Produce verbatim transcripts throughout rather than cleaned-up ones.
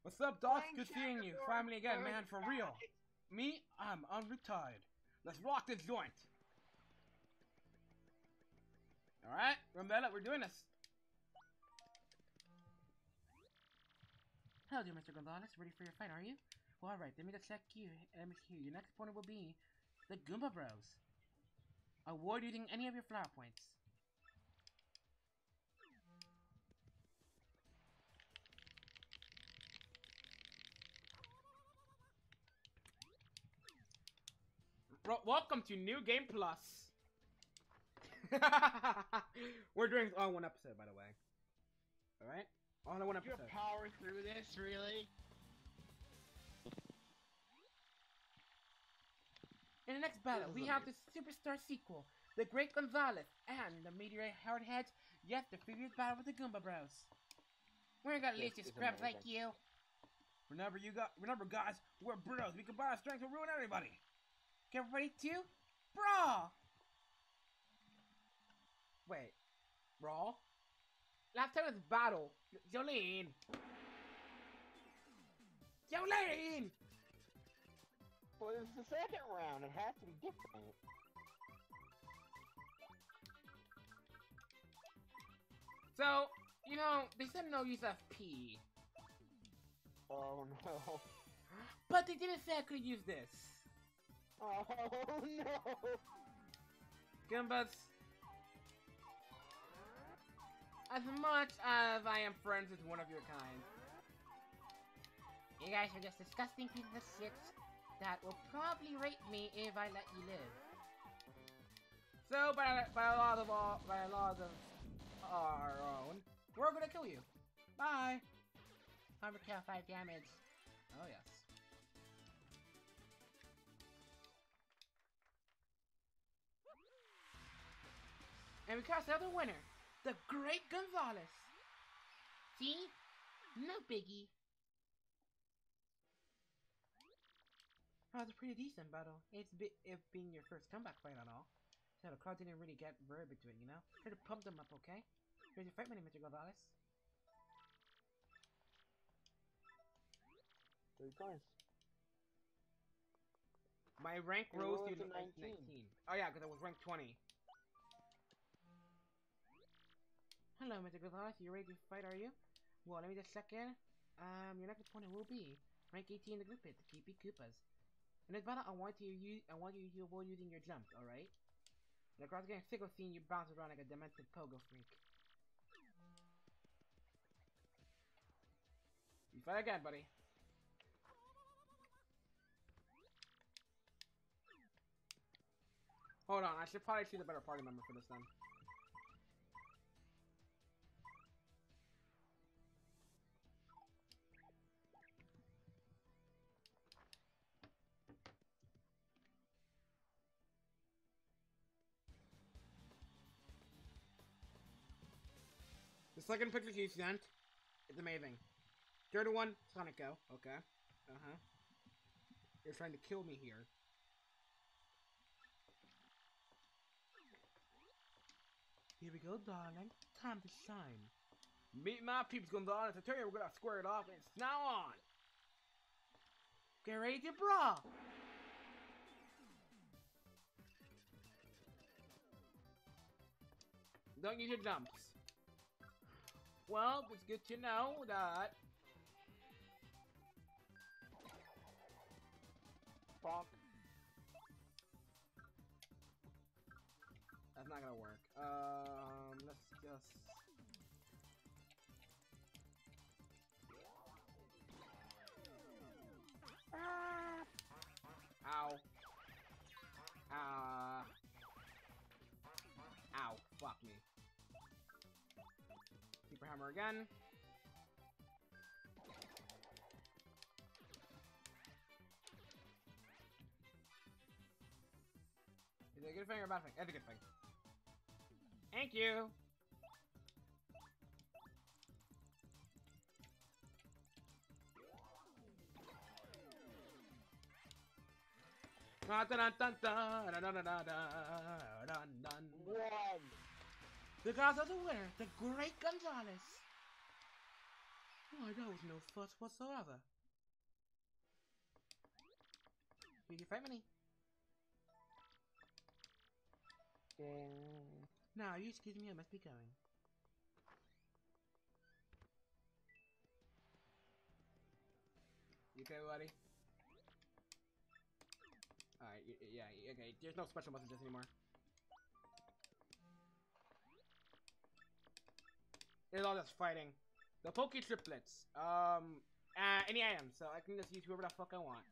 What's up, Doc? Good seeing you. Finally again, man, for real. Me, I'm unretired. Let's rock this joint. Alright, remember that we're doing this. Hello, dear Mister Gonzalez. Ready for your fight, are you? Well, alright, let me just check you. Let me see. Your next opponent will be the Goomba Bros. Avoid using any of your flower points. Welcome to New Game Plus. We're doing all one episode, by the way. Alright? All in one episode. You're power through this, really? In the next battle, we have the Superstar sequel, The Great Gonzalez, and the Meteorite Hardheads. Yes, the previous battle with the Goomba Bros. We're gonna list scrubs like you. Remember, you got. Remember, guys, we're bros. We combine our strength to ruin everybody. Get ready to brawl. Wait, brawl? Last time was battle. Jolene. Jolene. Well, it's the second round. It has to be different. So, you know, they said no use of P. Oh no. But they didn't say I could use this. Oh no. Goombas. As much as I am friends with one of your kind, you guys are just disgusting pieces of shit that will probably rape me if I let you live. So, by, by a lot of all, by a lot of our own, we're gonna kill you. Bye. Armor kill, five damage. Oh yes. And we cast out the winner, the Great Gonzalez. See? No biggie. That was a pretty decent battle. It's bit it being your first comeback fight and all. So the crowd didn't really get very into it, you know? Try to pump them up, okay? Here's your fight money, Mister Gonzalez. Three coins. My rank You rose rose to to nineteen. nineteen. Oh yeah, because I was ranked twenty. Hello, Mister Gonzalez. You ready to fight, are you? Well, let me just check in. Um, your next opponent will be rank eighteen in the group pit, the K P Koopas. In this battle, I want you use I want you to avoid using your jumps, alright? The crowd's getting sick of seeing you bounce around like a demented pogo freak. You fight again, buddy. Hold on, I should probably choose a better party member for this then. The second picture you sent, it's amazing. Third one, Sonico. Okay. Uh-huh. You're trying to kill me here. Here we go, darling. Time to shine. Meet my peeps, Gonzalez. I tell you, we're gonna square it off, and it's now on. Get ready to brawl. Don't use your jumps. Well, it's good to know that. Fuck. That's not gonna work. Um, let's just. Ow. Ah. Ow. Fuck me. Super hammer again. Is it a good thing or a bad thing? It's a good thing. Thank you. Dun, dun, dun, dun, dun, dun, dun, dun, dun, dun. One. The guys are the winner, the Great Gonzalez. Oh, that was no fuss whatsoever. Did you fight me? Yeah. Now, you excuse me, I must be going. You okay, buddy? Alright, yeah, okay. There's no special messages anymore. It's all just fighting. The Poke Triplets. Um, uh, any items, so I can just use whoever the fuck I want.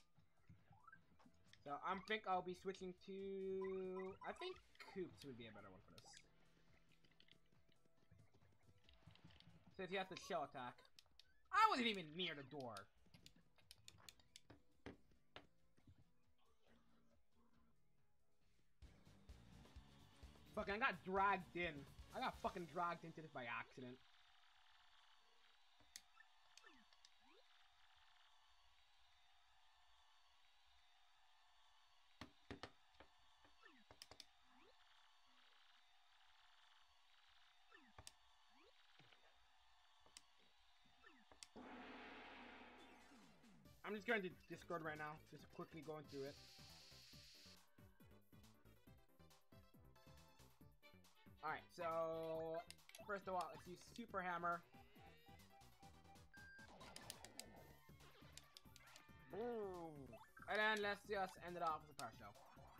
So I think I'll be switching to... I think Koops would be a better one for this. Since he has the shell attack. I wasn't even near the door. Fucking, I got dragged in. I got fucking dragged into this by accident. I'm just going to Discord right now, just quickly going through it. Alright, so first of all, let's use Super Hammer. Boom. And then let's just end it off with a Power Shell.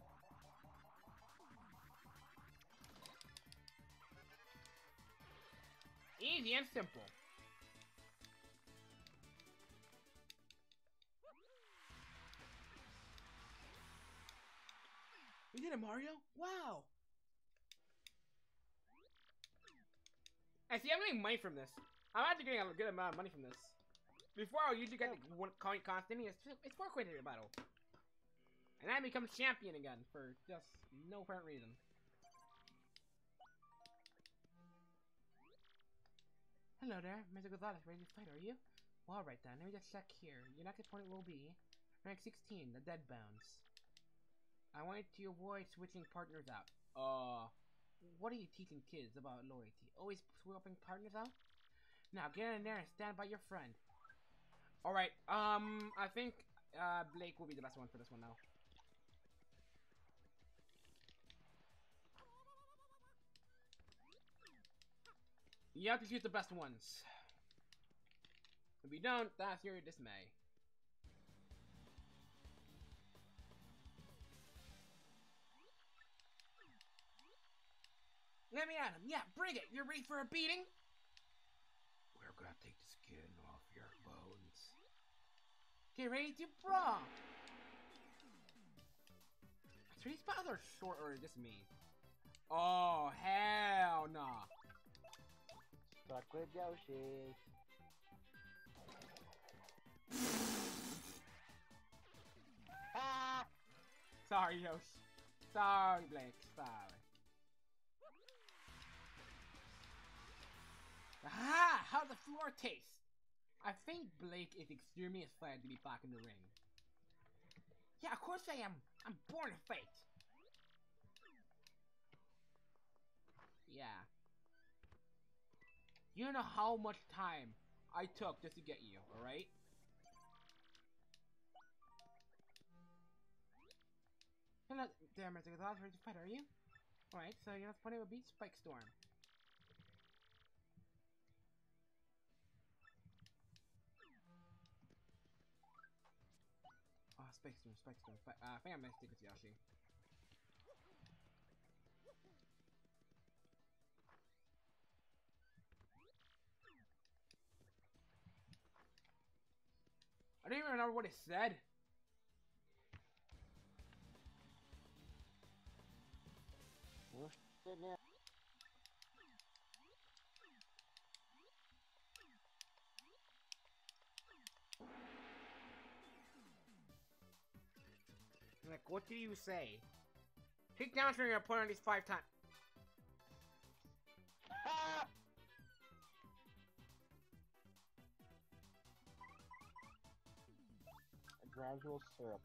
Easy and simple. You did it, Mario? Wow! I see, I'm getting money from this. I'm actually getting a good amount of money from this. Before, I usually get the one coin constantly. It's, it's four coins every battle. And I become champion again for just no apparent reason. Hello there, Mister Gonzalez, ready to fight, are you? Well, alright then, let me just check here. Your next opponent will be rank sixteen, the Dead Bounds. I want to avoid switching partners out. Uh, what are you teaching kids about loyalty? Always swapping partners out? Now get in there and stand by your friend. Alright, um, I think uh, Blake will be the best one for this one now. You have to choose the best ones. If you don't, that's your dismay. Let me at him. Yeah, bring it. You're ready for a beating? We're gonna take the skin off your bones. Get ready to brawl. So these battles are short, or just me? Oh, hell nah. Stuck with Yoshi. Ah! Sorry, Yoshi. Sorry, Blake. Sorry. Ah! How the floor taste? I think Blake is extremely excited to be back in the ring. Yeah, of course I am. I'm born to fight. Yeah. You know how much time I took just to get you, alright? Hello there, Mister Gonzalez, ready to fight, are you? Alright, so your next opponent will be Spike Storm. Oh, Spike Storm, Spike Storm, Spike. Uh, I think I'm gonna stick with Yoshi. I don't even remember what it said. We're sitting there. Like, what do you say? Take down from your opponent at least five times. Ah! A gradual syrup.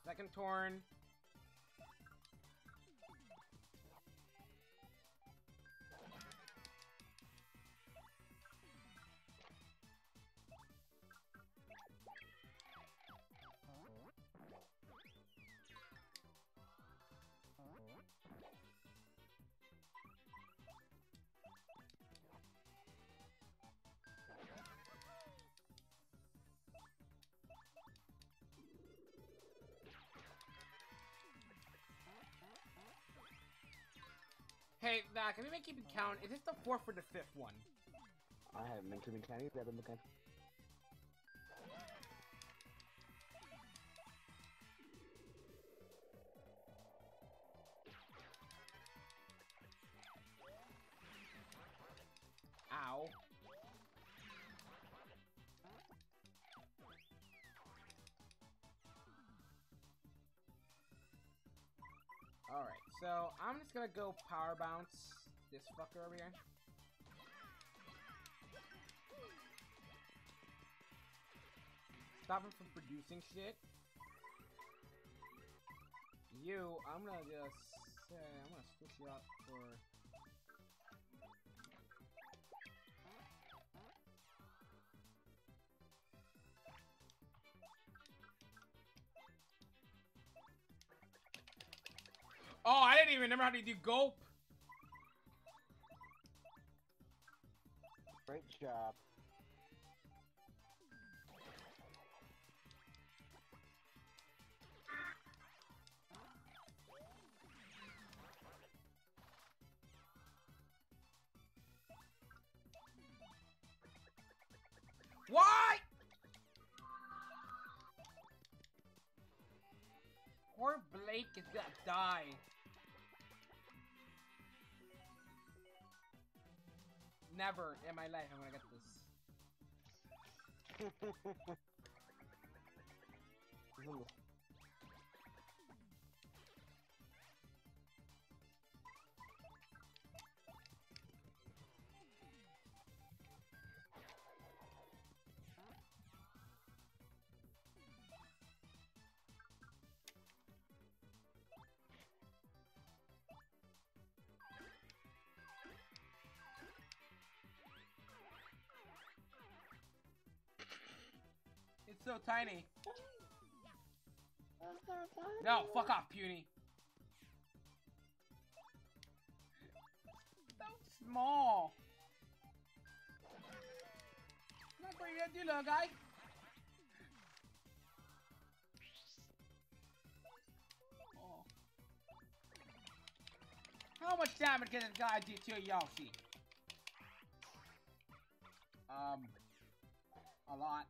Second turn. Hey, Mac, can we make keep it count? Is this the fourth or the fifth one? I haven't been keeping count either. I've been looking. Ow. Alright, so I'm just gonna go power bounce this fucker over here. Stop him from producing shit. You, I'm gonna just say, I'm gonna switch you out for... Oh, I didn't even remember how to do gulp. Great job. Why? Poor Blake is gonna die. Never in my life I'm gonna get this. It's so tiny. No, fuck off, Puny. So small. Look what you gonna do, little guy. Oh. How much damage can this guy do to a Yoshi? Um, a lot.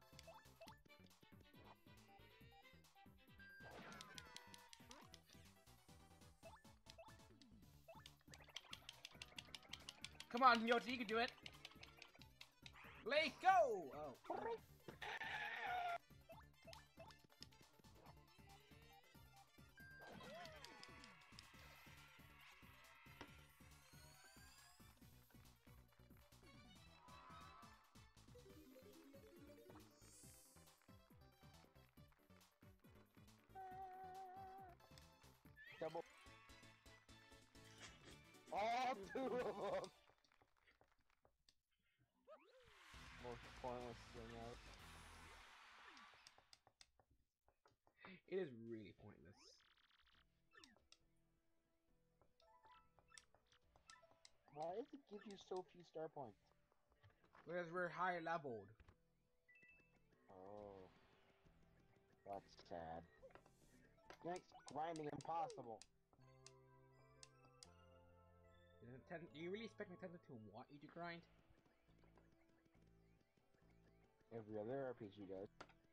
Come on, Yoshi, you can do it. Let's go! Oh. Double. All two of them. Most pointless thing out. It is really pointless. Why does it give you so few star points? Because we're high leveled. Oh. That's sad. Makes grinding impossible. Do you really expect Nintendo to want you to grind? Every other R P G does.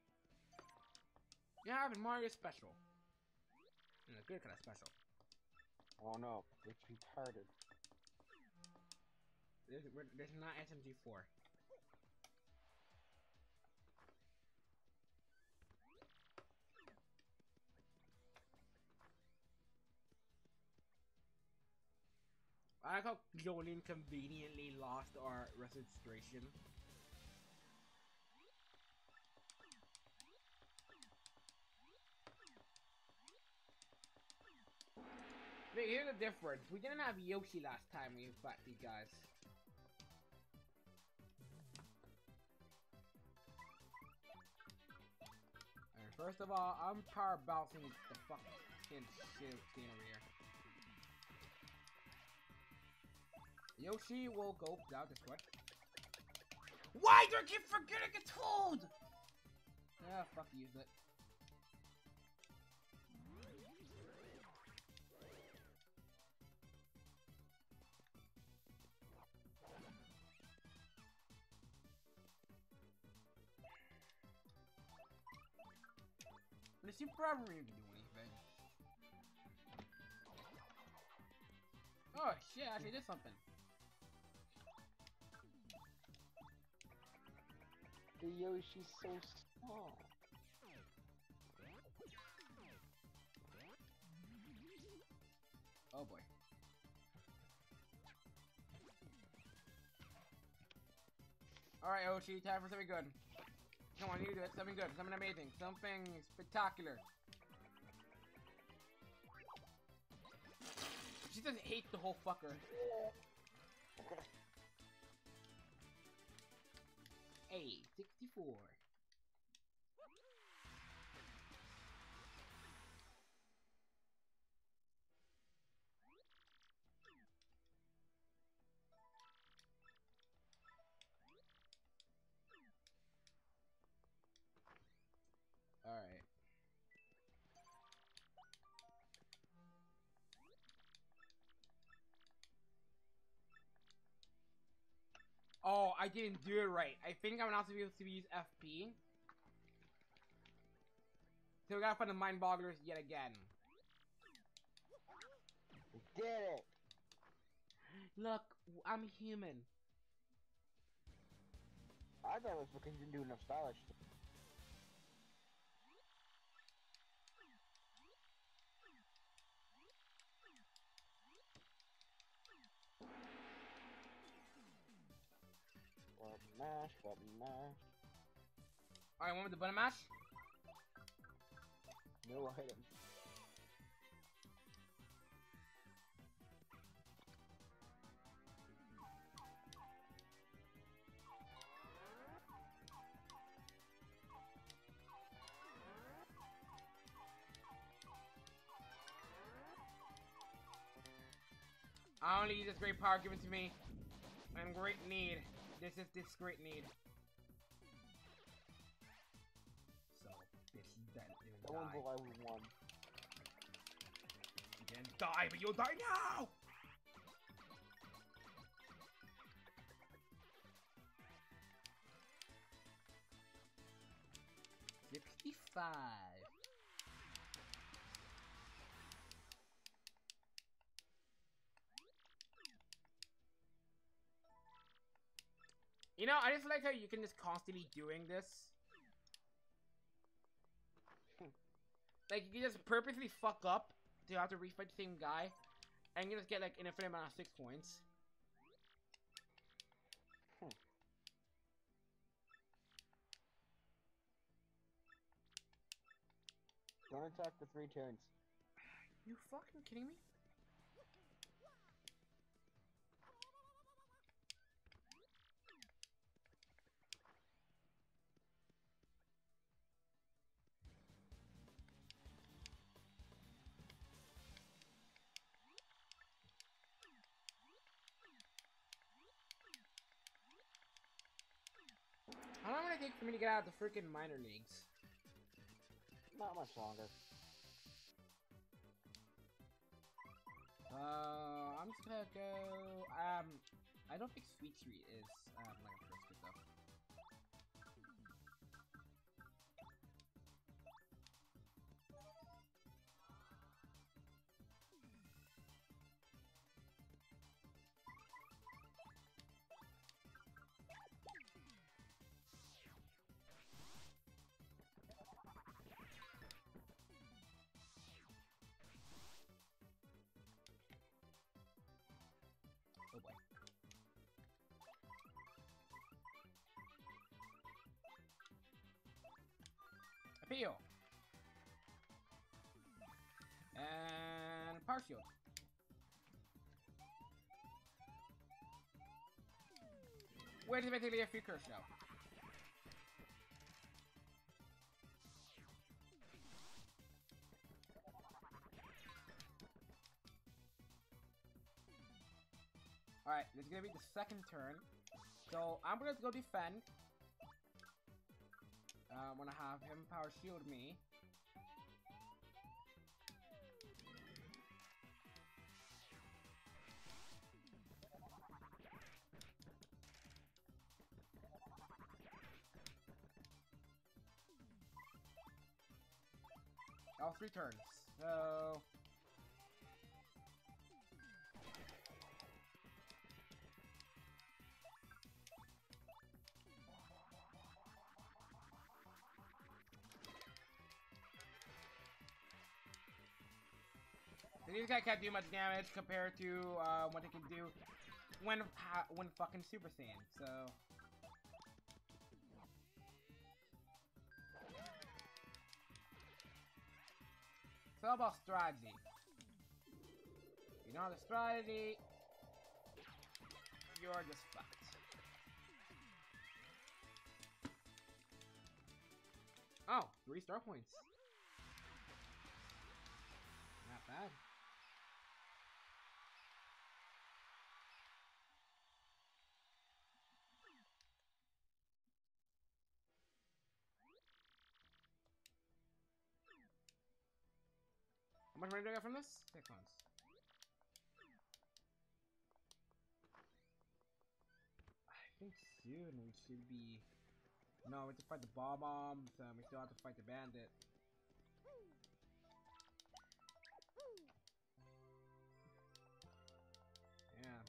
Yeah, but Mario Special. And a good kind of special. Oh no, it's retarded. There's, there's not S M G four. I like how Jolene conveniently lost our registration. here's the difference. We didn't have Yoshi last time we fought these guys. Alright, first of all, I'm power bouncing the fucking shit thing over here. Yoshi will go down this way. Why do I keep forgetting it's hold? Ah, fuck, use it. But it seems probably didn't do anything. Oh shit, I actually did something. The Yoshi's so small. Oh boy. Alright, Yoshi, time for something good. Come on, you do it. Something good, something amazing, something spectacular. She doesn't hate the whole fucker. A sixty-four. All right. Oh, I didn't do it right. I think I'm not supposed to use F P. So we gotta find the mind bogglers yet again. We did it! Look, I'm human. I thought it was because you didn't do enough stylish stuff. Button mash, button mash. Alright, one with the button mash? No items. I only use this great power given to me. I'm in great need. This is this great need. So, this then That one's the level one. You didn't die, but you'll die now! Sixty-five. You know, I just like how you can just constantly doing this. Like, you can just purposely fuck up to have to refight the same guy, and you just get like an infinite amount of six points. Hmm. Don't attack the three turns. You fucking kidding me? How long would it take for me to get out of the freaking minor leagues? Not much longer. Uh, I'm just gonna go. Um, I don't think Sweet Street is um like a first pick though. Oh boy. Appeal. And partial. Which is basically a free curse show. Alright, this is gonna be the second turn. So I'm gonna go defend. Uh, I'm gonna have him power shield me. Oh, three turns. So these guys can't do much damage compared to uh, what they can do when ha when fucking Super Saiyan. So. So how about strategy? You know the strategy, you're just fucked. Oh, three star points. Not bad. How much money do I get from this? Six months. I think soon we should be. No, we have to fight the ball bombs. Um, we still have to fight the bandit. Yeah.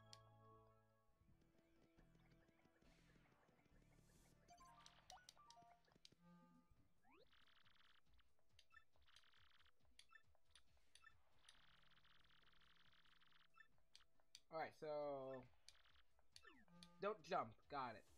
Alright, so don't jump, got it.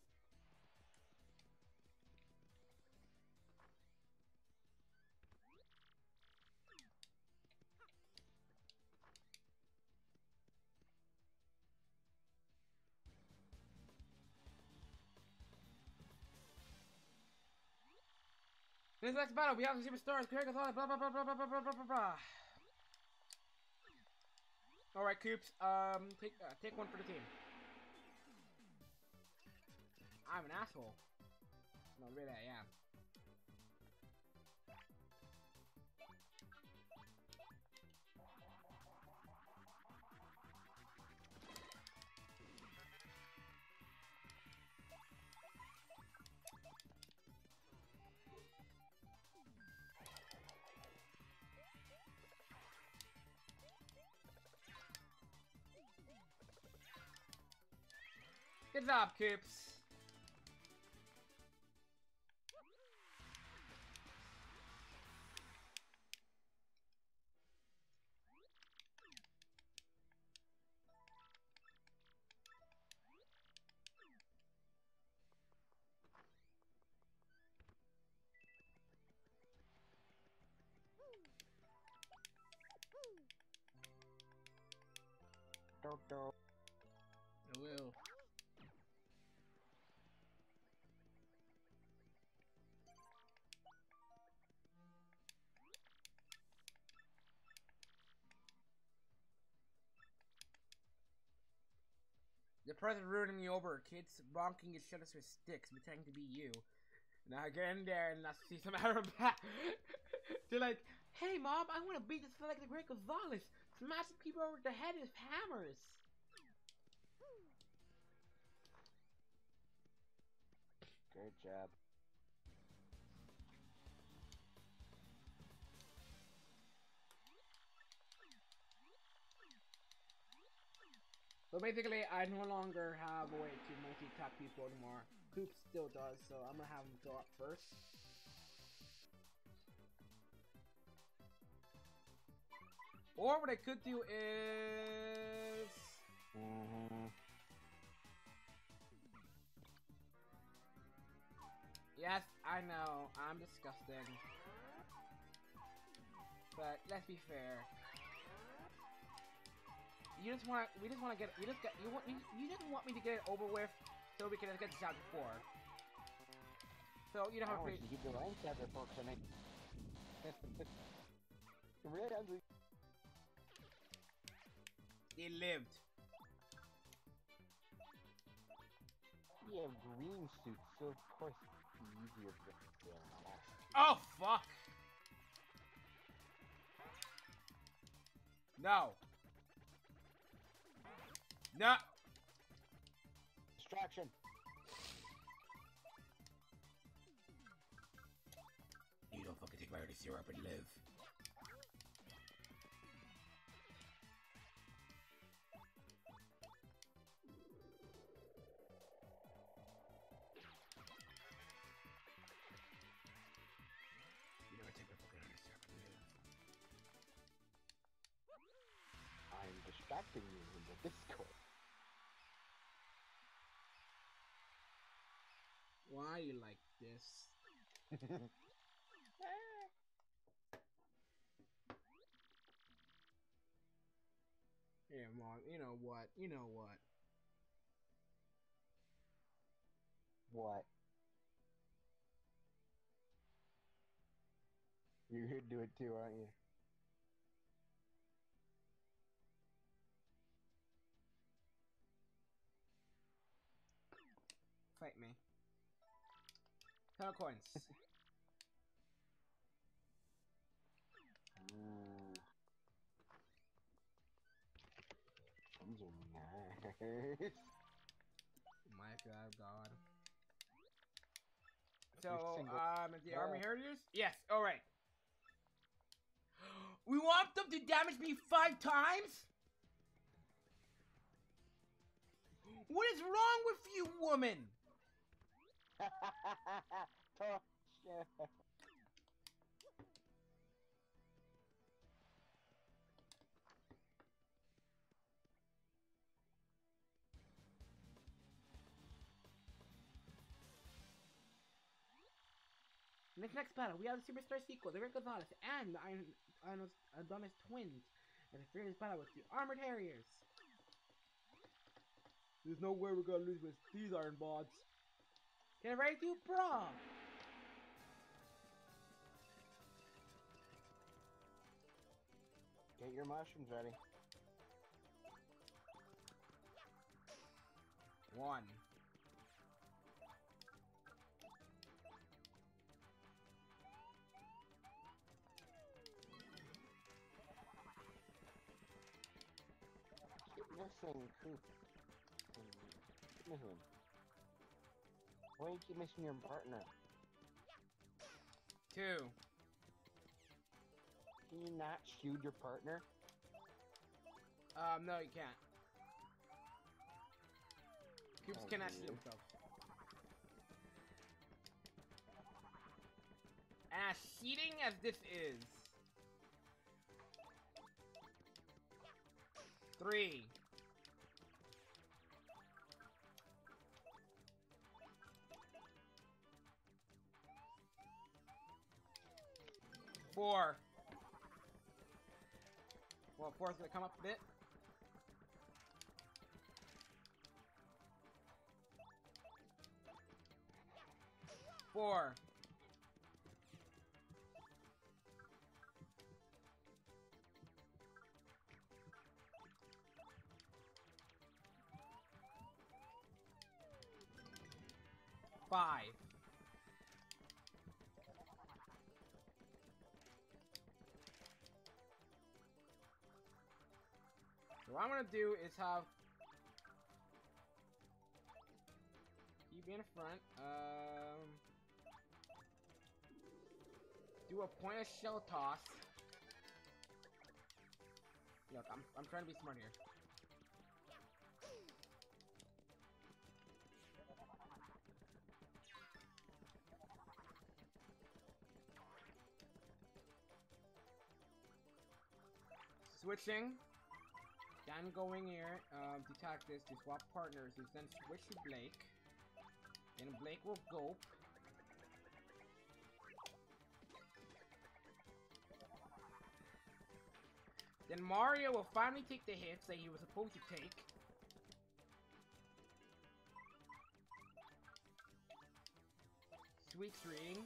This next battle, we have the superstars, Greg blah blah blah blah blah blah blah blah blah blah. Alright, Coops, um, take, uh, take one for the team. I'm an asshole. No, really, I am. Good job, Coops. Don't go. I will. The president ruining me over, kids bonking his shutters with sticks, pretending to be you. Now get in there and let's see some Arab back. They're like, hey mom, I want to beat this like the Great Gonzalez, smashing people over the head with hammers. Good job. So basically, I no longer have a way to multi-attack people anymore. Coop still does, so I'm gonna have him go up first. Or what I could do is... Mm-hmm. Yes, I know, I'm disgusting. But let's be fair. You just want, we just want to get, you just get, you want, you, you just want me to get it over with so we can get this out before. So you know how I great. want you to keep the rank together, folks. I mean, the red ugly. They lived. You have green suits, so of course it's easier to kill. Oh fuck! No. No. Distraction. You don't fucking take my early syrup and live. You never take my fucking early syrup and live. I'm distracting you in the Discord. Why you like this? Here, Mom, you know what? You know what? What? You're here to do it too, aren't you? Fight me. Ten coins. Ooh. These are nice. My God, God. You're So, single. um, the Yeah. army heritage? Yes, alright. We want them to damage me five times? What is wrong with you, woman? Oh, shit. In this next battle, we have the Superstar sequel, the Rick Gonzalez, and the Iron, Iron, Adonis twins, and the fierce battle with the Armored Harriers. There's no way we're gonna lose with these Iron Bots. Get ready to brawl! Get your mushrooms ready. One. Keep missing Coop. Keep missing. Why do you keep missing your partner? Two. Can you not shield your partner? Um, no, you can't. Cubes Oh, cannot weird. shield themselves. As cheating as this is. Three. Four. Well, four's gonna come up a bit. Four. Five. What I'm gonna do is have you be in front. Um, do a point of shell toss. Look, I'm I'm trying to be smart here. Switching. Then going here um, to attack this to swap partners is then switch to Blake. Then Blake will go. Then Mario will finally take the hits that he was supposed to take. weak reading.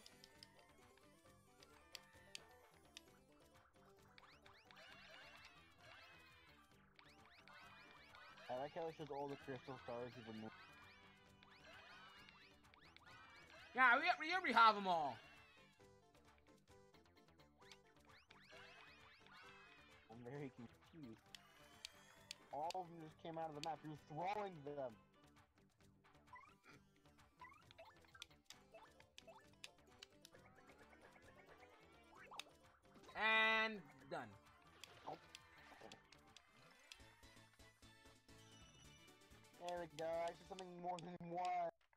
I like how it shows all the crystal stars even more. Yeah, we, we already have them all. I'm very confused. All of them just came out of the map. You're throwing them. And done. Oh. There we go. Actually, something more than one.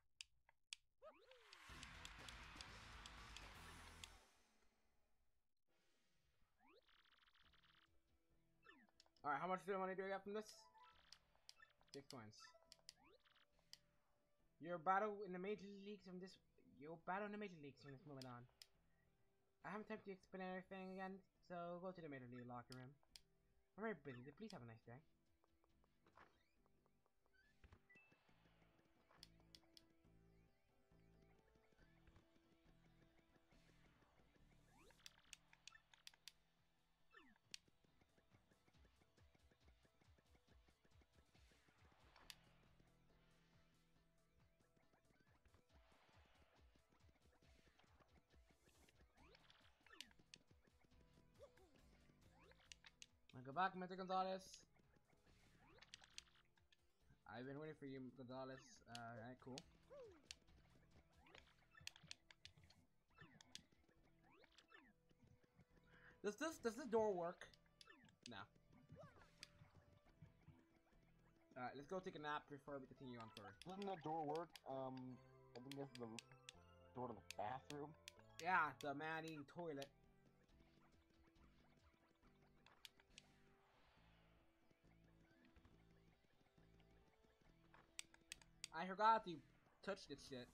Alright, how much do I want to do I got from this? Six coins. Your battle in the major leagues from this. Your battle in the major leagues from this moving on. I haven't time to explain everything again, so go to the major league locker room. I'm very busy. Please have a nice day. Go back, Mister Gonzalez. I've been waiting for you, Gonzalez. Uh, alright, cool. Does this does this door work? No. Alright, let's go take a nap before we continue on further. Doesn't that door work? Um, I think that's the door to the bathroom. Yeah, the man-eating toilet. I forgot to touch this shit.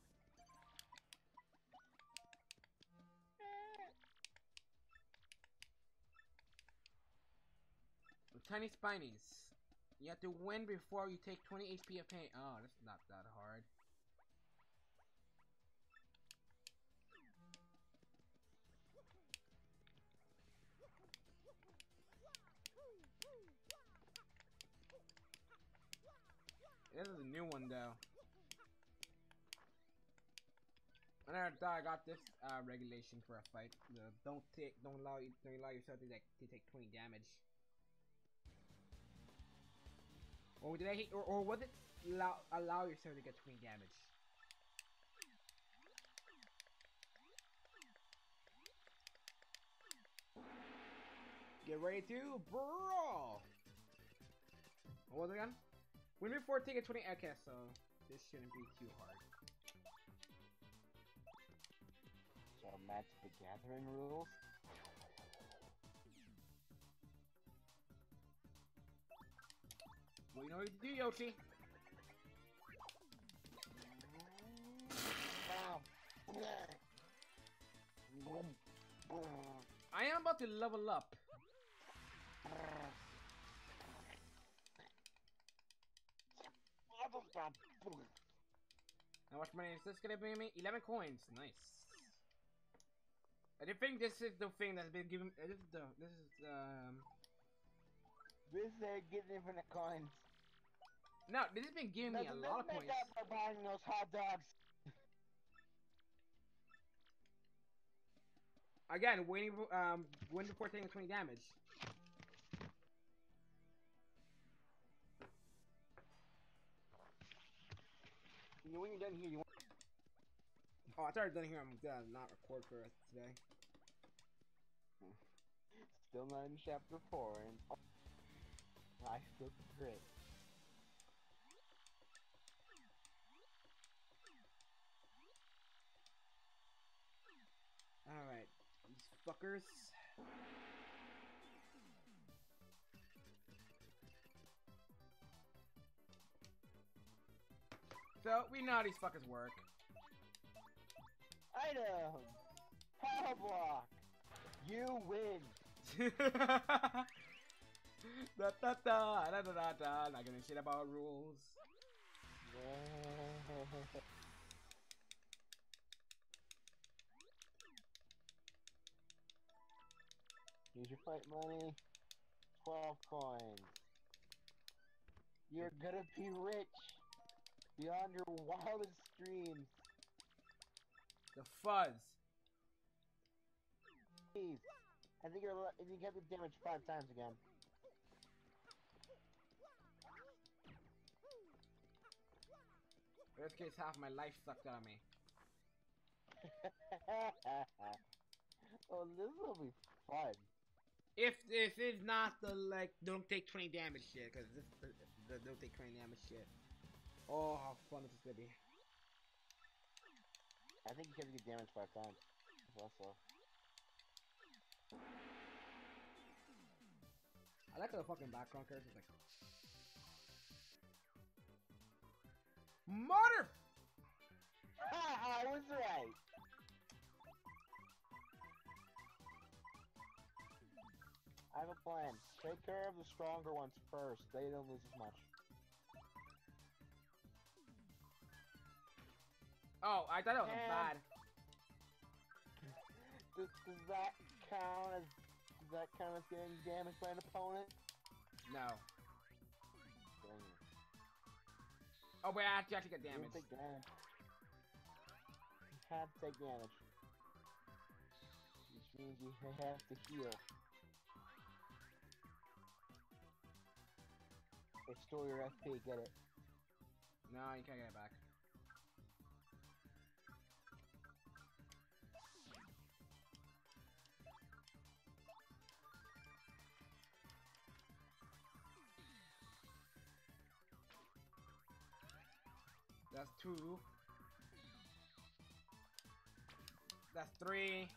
Tiny Spinies. You have to win before you take twenty H P of pain. Oh, that's not that hard. This is a new one though. I never thought I got this uh, regulation for a fight. The don't take, don't allow you, don't allow yourself to like to take twenty damage. Or did I hit, or or was it allow allow yourself to get twenty damage? Get ready to brawl. What was it again? Win before taking twenty. Okay, so this shouldn't be too hard. So Magic the Gathering rules. Well, you know what to do, Yoshi. I am about to level up. How much money is this gonna bring me? eleven coins. Nice. I think this is the thing that's been given. Uh, this is the. This is um. This is uh, getting infinite coins. No, this has been giving me a lot of make points. Up by buying those hot dogs. Again, waiting. Um, win before taking twenty damage. You know, when you're done here, you want. Oh, I started done here. I'm gonna not record for us today. Still not in chapter four, and I still great. All right, these fuckers. So we know how these fuckers work. Item! Power block! You win! da, da, da, da, da, da, da. Not gonna shit about rules. Here's your fight money. Twelve coins. You're gonna be rich beyond your wildest dreams. The fuzz. Please. I think you're. You get the damage five times again. In this case, half my life sucked out of me. Oh, this will be fun. If this is not the like don't take twenty damage shit, because this the, the don't take twenty damage shit. Oh, how fun is this gonna be? I think you can get damage five times. Also, I like the fucking background characters like mother. I was right. I have a plan. Take care of the stronger ones first. They don't lose as much. Oh, I thought it was And bad. Does, does that count as does that count as getting damaged by an opponent? No. Dang it. Oh wait, I have to actually get You damage. didn't take damage. You have to take damage. Which means you have to heal. Restore your F P, get it. No, you can't get it back. That's two. That's three.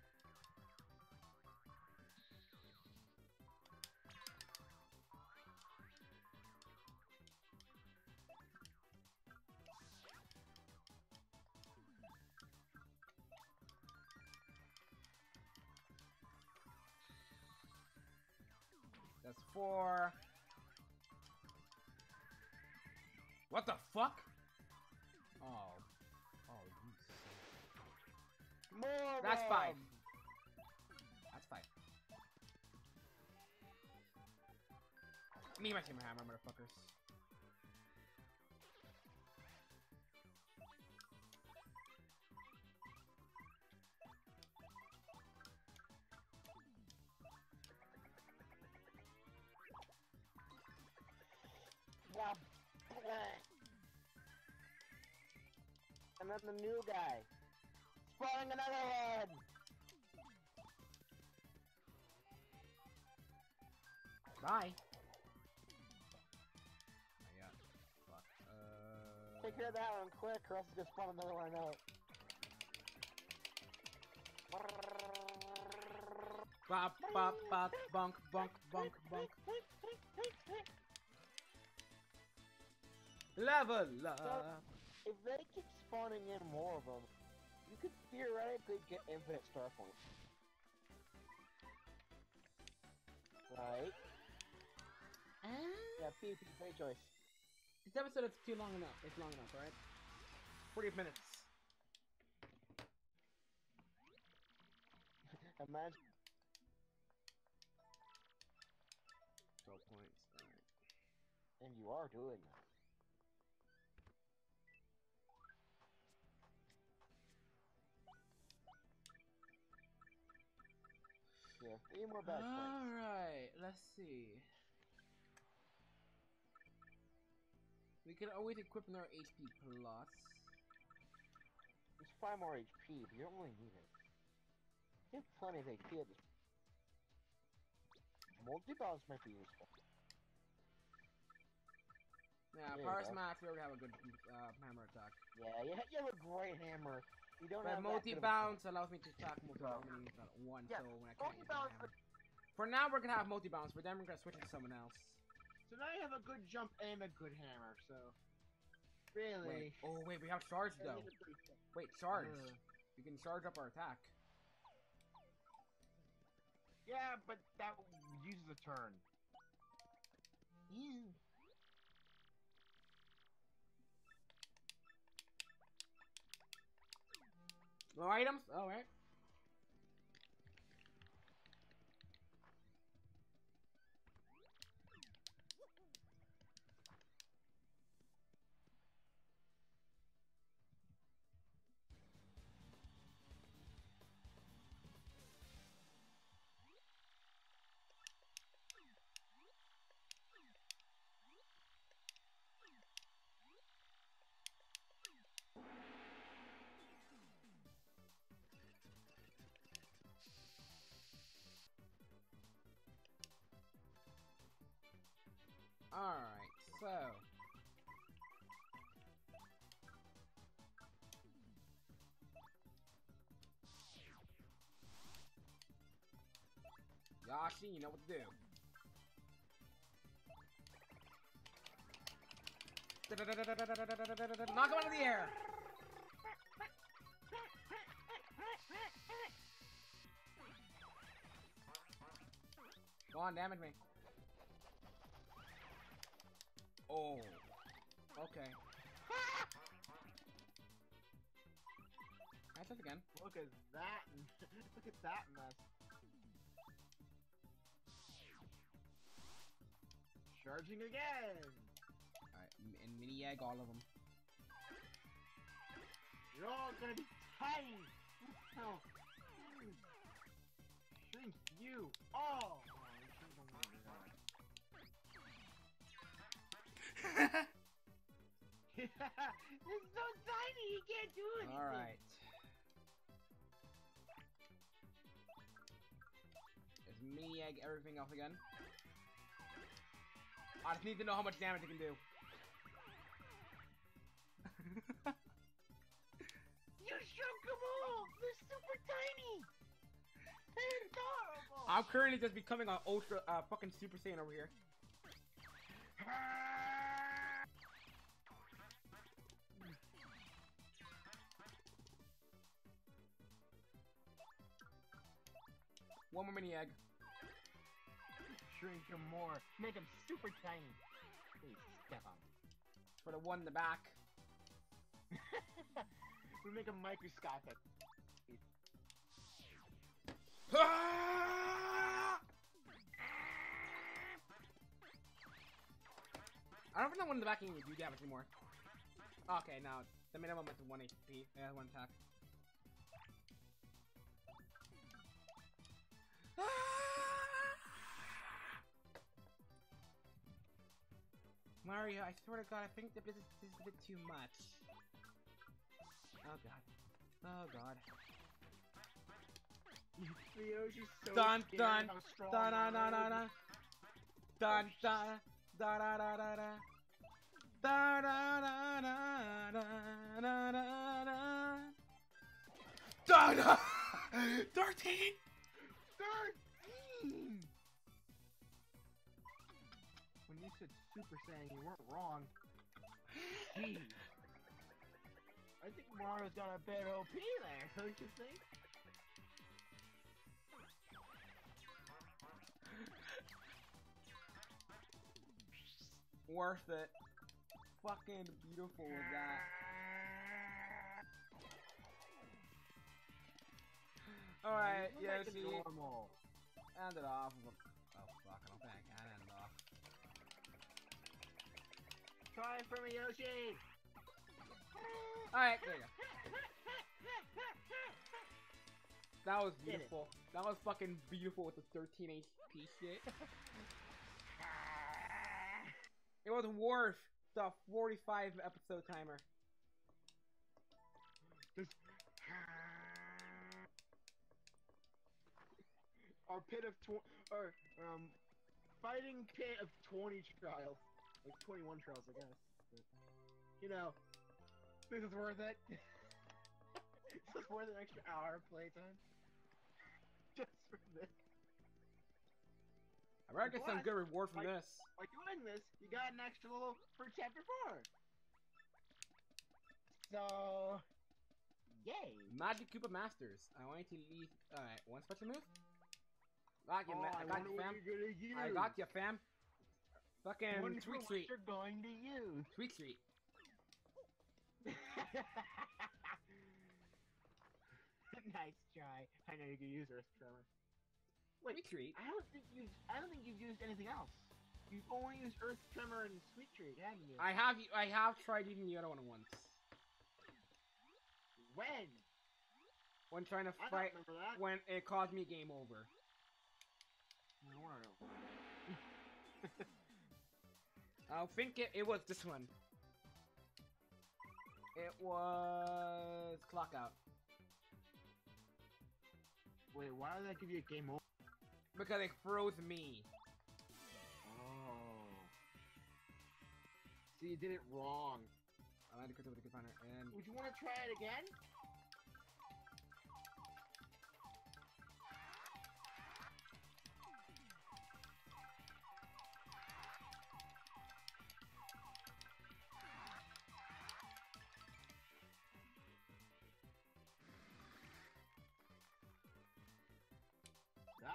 That's four. What the fuck? Oh. Oh, you suck. More That's of five. them. That's five. Me and my Timber Hammer, motherfuckers. Yeah. And then the new guy. Spawning another head! Bye. Oh, yeah. Fuck. Uh... Take care of that one quick, or else it's gonna spawn another one out. Bop, bop, bop, bunk, bunk, bunk, bunk. Level up. If they keep spawning in more of them, you could theoretically get infinite star points. Right? Yeah, P P, great choice. This episode is too long enough. It's long enough, alright? forty minutes. Imagine. twelve points, alright. And you are doing that. Yeah, three more bad points. Alright, let's see. We can always equip another H P plus. There's five more H P, but you don't really need it. You have plenty of H P at this. Multi-balls might be useful. Yeah, There you Power go. Smash, we already have a good uh, hammer attack. Yeah, you ha you have a great hammer. You don't But have that good of a- multi-bounce allows me to attack multiple So- enemies at once, Yeah, so when I can't use my multi-bounce hammer. For now, we're gonna have multi-bounce, but then we're gonna switch it to someone else. So now you have a good jump and a good hammer, so... Really... Wait, oh wait, we have charge though. Wait, charge. Uh. We can charge up our attack. Yeah, but that uses a turn. Yeah. No items? Alright. Yoshi, you know what to do. Knock him out of the air! Go on, damage me. Oh. Okay. Try this again. Look at that. Look at that mess. Charging again. Alright, and mini egg all of them. You're all gonna be tiny. Oh. Shrink you. Oh. It's so tiny, he can't do anything. All right. There's mini egg everything else again. I just need to know how much damage it can do. You shrunk them all. They're super tiny. They're adorable. I'm currently just becoming an ultra, uh, fucking Super Saiyan over here. One more mini egg. Shrink him more. Make him super tiny. Please, step on. For the one in the back. We make him microscopic. Ah! I don't think that one in the back can even do damage anymore. Okay, now the minimum is one H P. Yeah, one attack. Mario, I swear to God, I think that this is, this is a bit too much. Oh God. Oh God. Yoshi's so Dun scared dun how strong dun dun he dun is. dun dun dun da da da da da da da da da da da da da thirteen. Thirteen. When you said Super Saiyan, you weren't wrong. Jeez. I think Mario's got a bit O P there, don't you think? Worth it. Fucking beautiful with that. Alright, Yoshi. Normal. End it off. Oh fuck, I don't think I can end it off. Try it for me, Yoshi! Alright, there you go. That was beautiful. That was fucking beautiful with the thirteen H P shit. It was worth the forty-five episode timer. This... Our pit of tw- or um, fighting pit of twenty trials, like twenty-one trials, I guess. But, you know, this is worth it. This is worth an extra hour of playtime. Just for this. I better get some good reward from like, this. By doing this, you got an extra level for chapter four. So, yay! Magic Koopa Masters. I want you to leave. Alright, one special move? Got you, Oh, man. I, I got wonder you, what fam. you're gonna use. I got you, fam. Fucking Wonder Sweet what Street. you're going to use. Sweet Street. Nice try. I know you can use Earth Tremor. Wait, Sweet Street? I don't think you. I don't think you've used anything else. You've only used Earth Tremor and Sweet Treat, haven't you? I have. I have tried using the other one once. When? When trying to I fight. don't remember that. When it caused me game over. I wanna know. I think it, it was this one. It was Clock Out. Wait, why did that give you a game over? Because it froze me. Oh. So you did it wrong. I like to quickly with the finder and Would you want to try it again?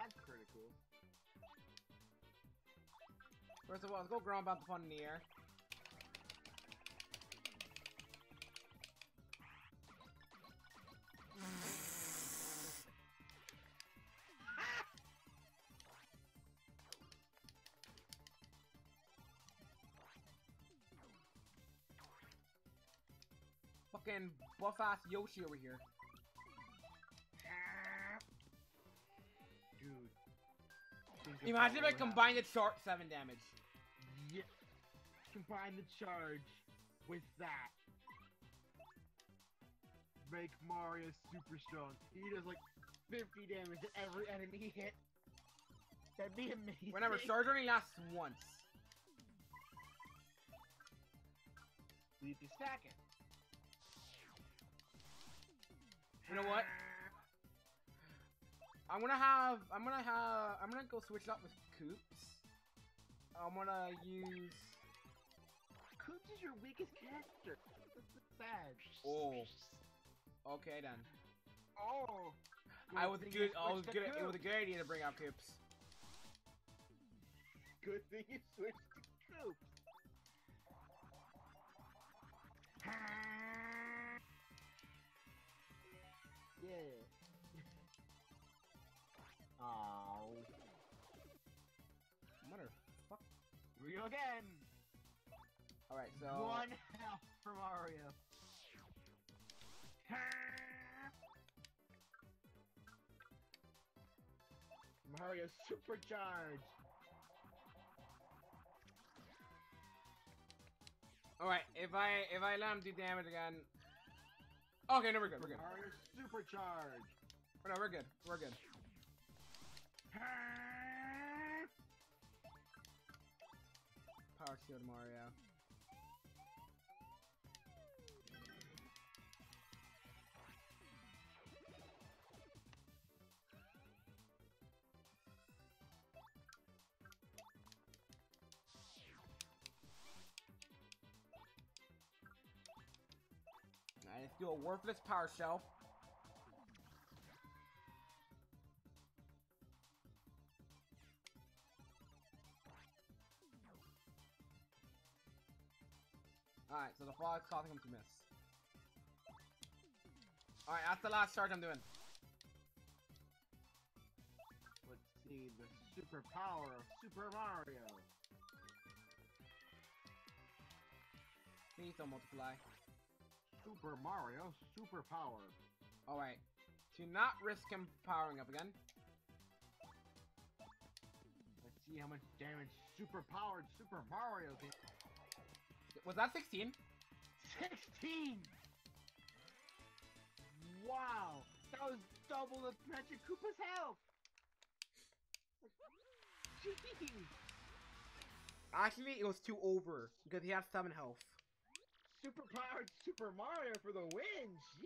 That's pretty cool. First of all, let's go ground about the fun in the air. Fucking buff ass Yoshi over here. Dude. Imagine if I combined the chart seven damage. Yeah. Combine the charge with that. Make Mario super strong. He does like fifty damage to every enemy he hit. That'd be amazing. Whenever charge only lasts once. Need to stack it. You know what? I'm gonna have, I'm gonna have, I'm gonna go switch it up with Koops. I'm gonna use... Koops is your weakest character. That's sad. Oh. Okay then. Oh. I was thing good, you I was switched good, to it was a Koops. good idea to bring out Koops. Good thing you switched to Koops. Yeah. Oh. Motherfuck. Here we go again. Alright, so... One health for Mario. Mario supercharged. Alright, if I, if I let him do damage again... Okay, no, we're good, we're good. Mario supercharged. No, we're good, we're good. Power shield Mario. Alright, let's do a worthless power shell. Alright, so the fog is causing him to miss. Alright, that's the last charge I'm doing. Let's see the superpower of Super Mario. Please don't multiply. Super Mario superpower. Alright. To not risk him powering up again. Let's see how much damage superpowered Super Mario can. Was that sixteen? sixteen! Wow! That was double the Magic Koopa's health! Jeez! Actually, it was two over because he had seven health. Superpowered Super Mario for the win!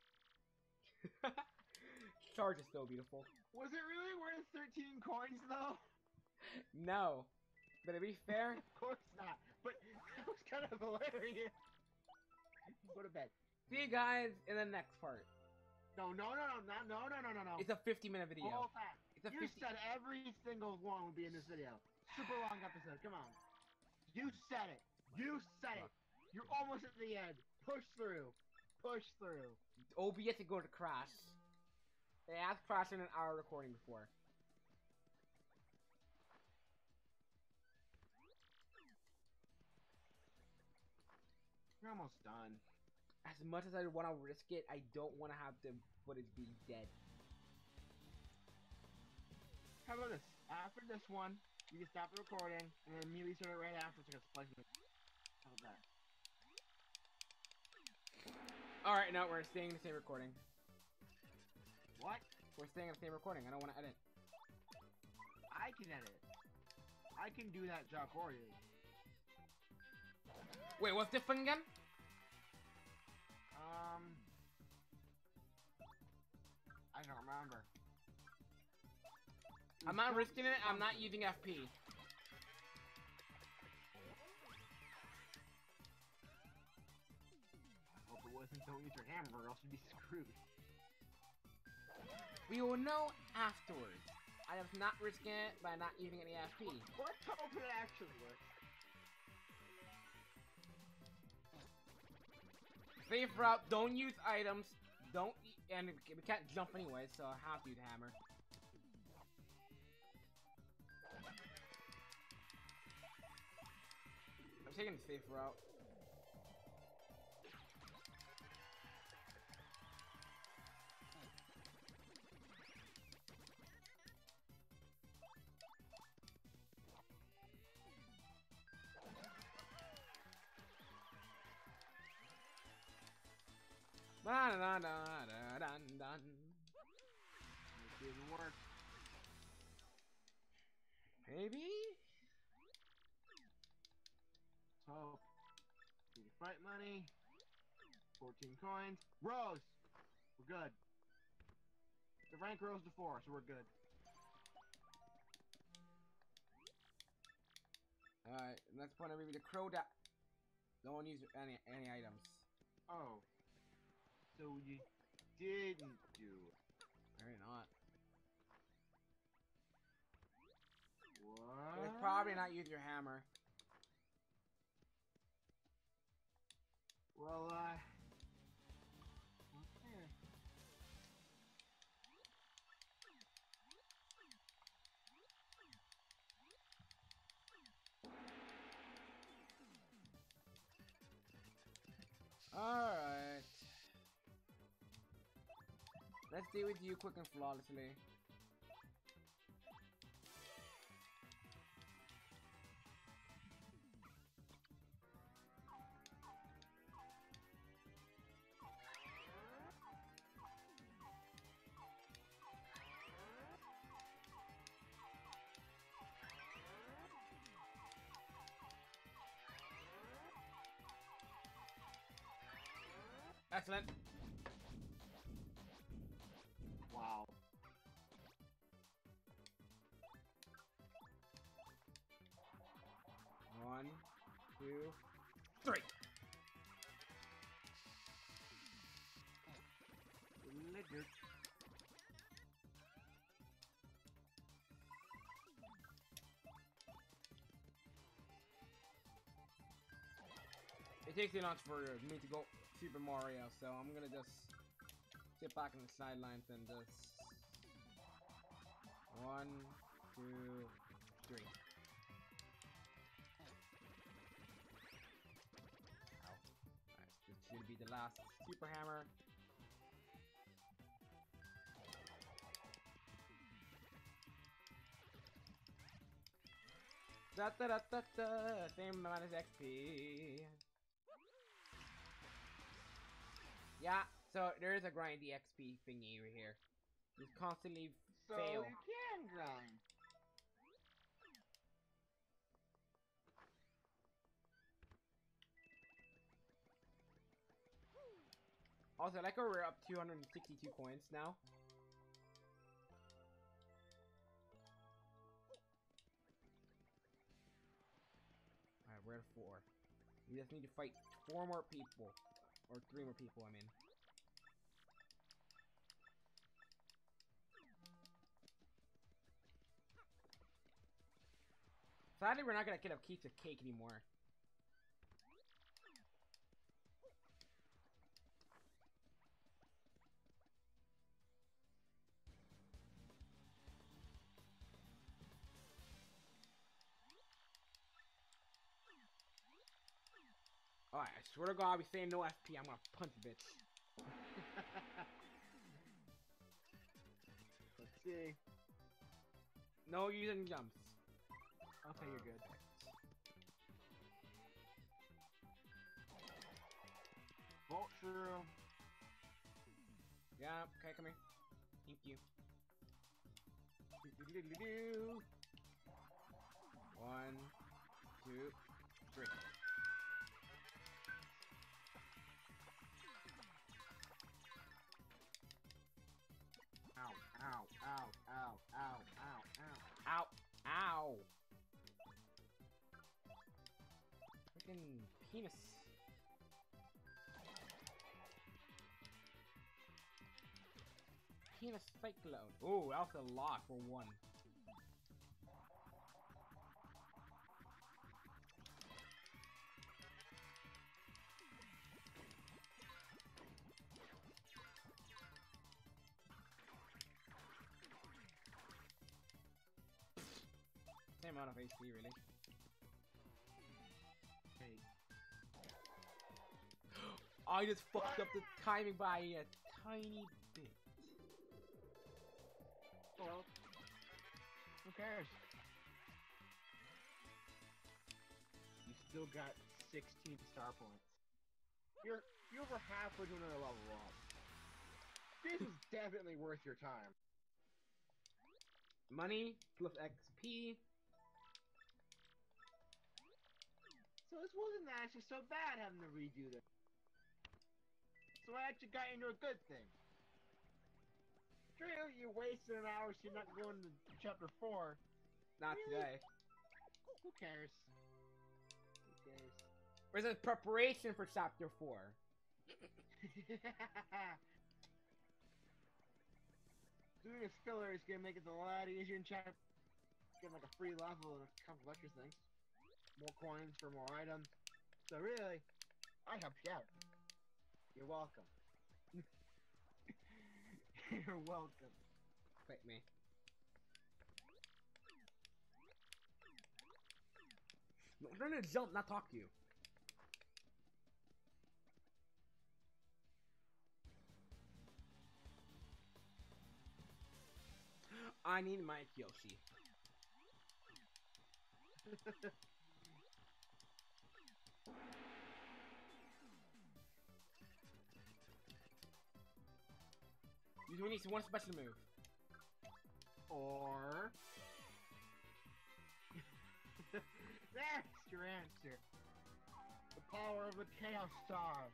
Charge is so beautiful. Was it really worth thirteen coins though? No. But to be fair, Of course not. But that was kind of hilarious. Go to bed. see you guys in the next part. No, no, no, no, no, no, no, no, no, no. It's a fifty minute video. Hold that. It's a You fifty. said every single one would be in this video. Super long episode. Come on. You said it. You said it. You're almost at the end. Push through. Push through. O B S is going to crash. They have crashed in an hour recording before. You're almost done. As much as I want to risk it, I don't want to have the footage be dead. How about this? After this one, you can stop the recording and then immediately start it right after so I can splice it. How about that? Alright, no, we're staying in the same recording. What? We're staying in the same recording. I don't want to edit. I can edit. I can do that job for you. Wait, what's this thing again? Um, I don't remember. I'm not risking it. I'm not using F P. Hope it wasn't don't use your hammer or else you'd be screwed. We will know afterwards. I am not risking it by not using any F P. Let's hope it actually works. Safe route, don't use items, don't, and we can't jump anyway, so I have to use the hammer. I'm taking the safe route. Da da da da da da. It didn't work. Maybe? So, need fight money. fourteen coins. Rose! We're good. The rank rose to four, so we're good. Alright, next point, maybe the crow that don't use any any items. Oh. So you didn't do it. Maybe not. What? It's probably not use your hammer. Well, uh... okay. Alright. Let's deal with you quick and flawlessly. Excellent. Wow. One, two, three. Legit. It takes too long for me to go Super Mario, so I'm gonna just sit back on the sidelines and just one, two, three. Ow. Alright, this should be the last Super Hammer. Da da da da da, same amount as X P. Yeah, so there is a grindy X P thingy over here. You constantly So fail. you can grind. Also, like we're up two hundred sixty-two coins now. Alright, we're at four. We just need to fight four more people. Or three more people, I mean. Sadly, we're not gonna get a piece of cake anymore. Alright, I swear to God, I'll be saying no F P, I'm gonna punch a bitch. Let's see. No using jumps. Okay, you're good. Vault through. Yeah, okay, come here. Thank you. Do-do-do-do-do. One, two, three. Ow, ow, ow, ow, ow, ow, ow. Ow! Ow! Freaking penis. Penis cyclone. Oh, that was a lot for one. amount of H P, really. Hey. I just fucked up the timing by a tiny bit. Well, who cares? You still got sixteen star points. You're you're over halfway to another level up. This is definitely worth your time. Money plus X P. So this wasn't actually so bad having to redo this. So I actually got into a good thing. True, you wasted an hour, so you're not going to chapter four. Not Really? today. Who cares? Who cares? Or is it preparation for chapter four? Doing a filler is gonna make it a lot easier in chapter. Get like a free level and a couple extra things. More coins for more items. So really, I helped you out. You're welcome. You're welcome. Wait, me. No, I'm trying to jump, not talk to you. I need my Yoshi. You need one special move. Or... That's your answer. The power of the Chaos Star.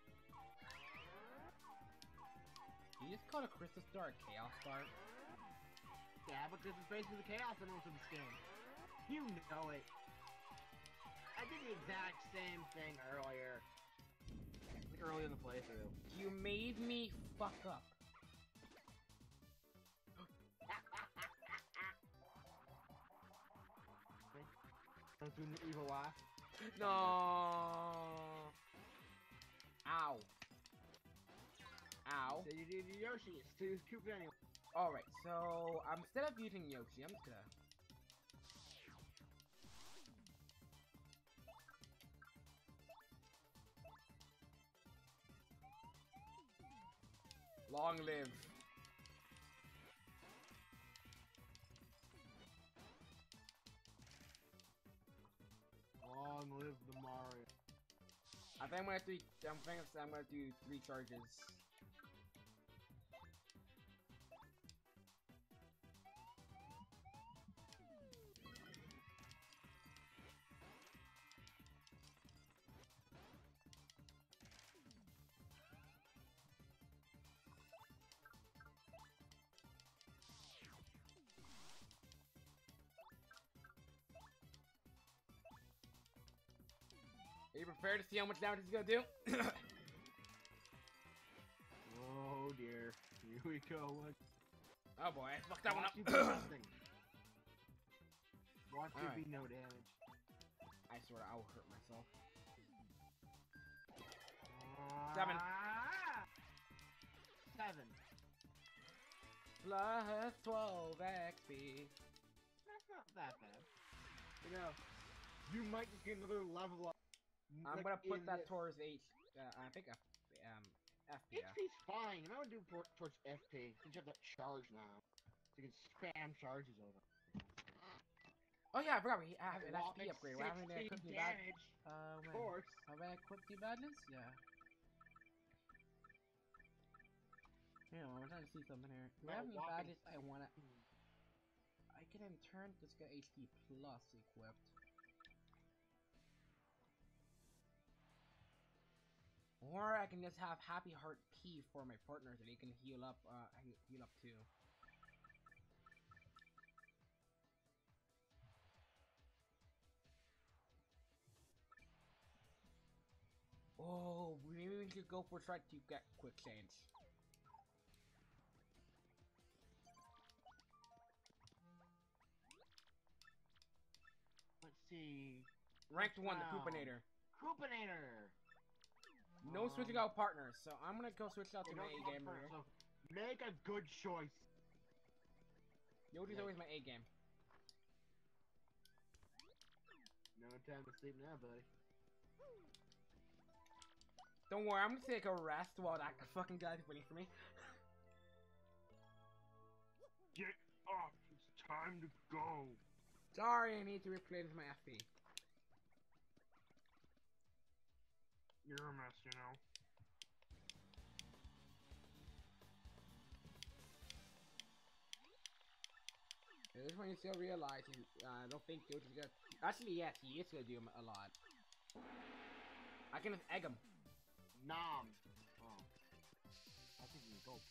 You just call a Crystal Star a Chaos Star? Yeah, because it's basically the Chaos Emerald of this game. You know it. I did the exact same thing earlier. Like early in the playthrough. You made me fuck up. Don't do an evil laugh. No. Ow. Ow. So you did Yoshi. It's too stupid anyway. Alright, so um, instead of using Yoshi, I'm just gonna... Long live. Long live the Mario. I think I'm gonna do. I'm thinking I'm gonna do three charges. Are you prepared to see how much damage it's gonna do? Oh dear. Here we go. Oh boy, I fucked that one up. Watch you do nothing. Watch All it right. be no damage. I swear I will hurt myself. Uh, Seven. Seven. Plus twelve X P. That's not that bad. You know, you might just get another level up. I'm like, gonna put in that this. towards H. Uh, I think F, um, F P. H P's fine. I'm gonna do por towards F P since you have that charge now. So you can spam charges over. Oh yeah, I forgot we have an X P Whopping upgrade. We're having that sixteen quick new bad. damage. Uh, Of when? course. Have I quick new badness? Yeah. Yeah, we're trying to see something here. Do I have any whopping badges I wanna? I can in turn just get H P plus equipped. Or I can just have Happy Heart P for my partner so they can heal up, uh, heal up too. Oh, maybe we should go for try to get quick change. Let's see. Ranked one, the Wow. Coopinator. Coopinator. No switching out partners, so I'm gonna go switch out to You my don't A want game her, here. so make a good choice. Yogi's Like- always my A game. No time to sleep now, buddy. Don't worry, I'm gonna take a rest while that fucking guy's waiting for me. Get up! It's time to go. Sorry, I need to replenish my F P. You're a mess, you know. At this point, you still realize he, uh, I don't think Yoji's gonna. Actually, yes, he is gonna do him a lot. I can just egg him. Nom. Oh. I think you go.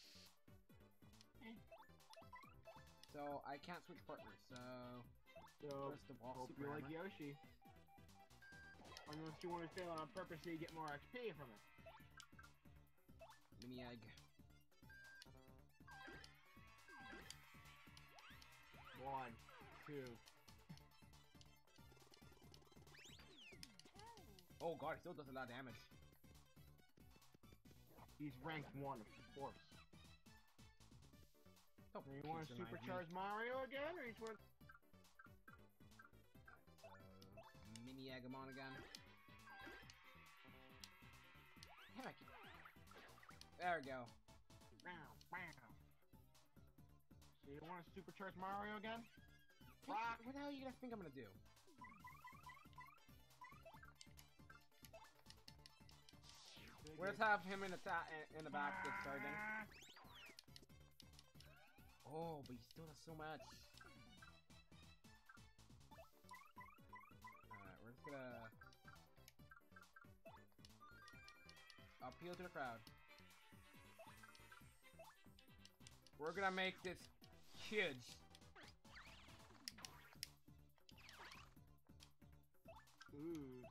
So I can't switch partners. So So, first of all, hope super you like armor. Yoshi. Unless you want to fail it on purpose so you get more X P from it. Mini egg. One, two. Oh god, he still does a lot of damage. He's rank one, of course. Don't You want to patronize me. supercharge Mario again, or you just want? So, mini egg him on again. Heck. There we go. Wow, wow. So you want to supercharge Mario again? What Rock. the hell are you gonna think I'm gonna do? We'll just have him in the ta in the back get started. Oh, but he still does so much. Alright, we're just gonna appeal to the crowd. We're gonna make this huge. Ooh.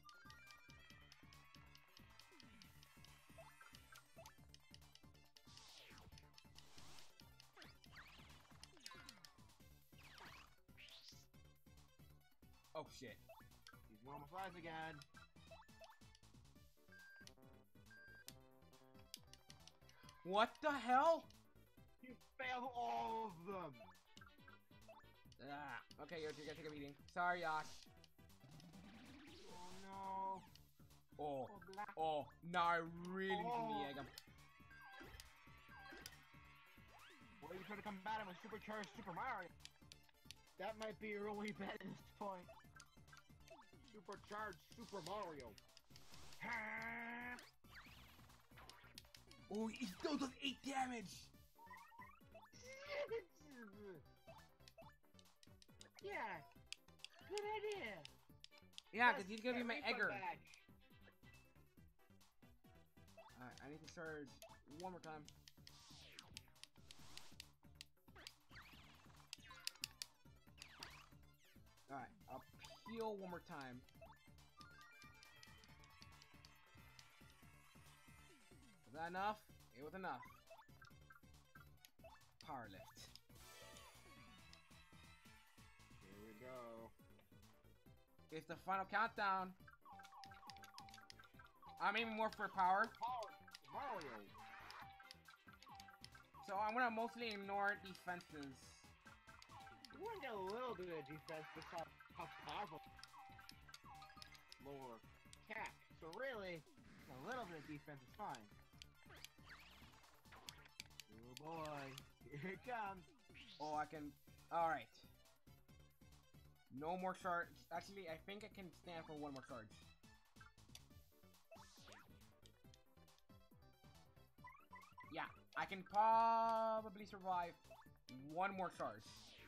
Oh shit. He's normal size again. What the hell? You failed all of them. Ah, okay, you're gonna take a beating. Sorry, Yosh. Oh no. Oh, Oh, black. oh, now I really need to Oh. mini egg him. What are you trying to combat him with supercharged Super Mario? That might be your only bet at this point. Supercharged Super Mario. Oh, he still does eight damage. Yeah. Good idea. Yeah, because he's gonna be my Refund egger. badge. Alright, I need to surge one more time. Alright, appeal one more time. Was that enough? It was enough. Power lift. Here we go. It's the final countdown. I'm aiming more for power. Power Mario. So I'm gonna mostly ignore defenses. You want to get a little bit of defense to how, how powerful lower attack. So really, a little bit of defense is fine. Oh boy, here it comes. Oh, I can. Alright. No more charge. Actually, I think I can stand for one more charge. Yeah, I can probably survive one more charge.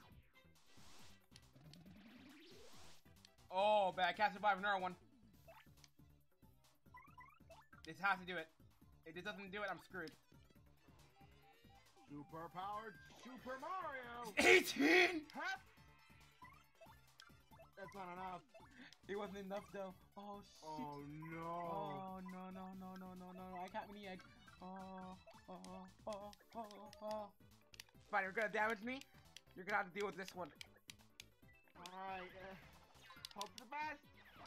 Oh, but I can't survive another one. This has to do it. If it doesn't do it, I'm screwed. Super powered Super Mario. eighteen! Huh? That's not enough. It wasn't enough though. Oh shit. Oh no. Oh no no no no no no no! I can't mini egg. Oh oh oh oh oh. Fine, you're gonna damage me. You're gonna have to deal with this one. Alright, uh, hope for the best.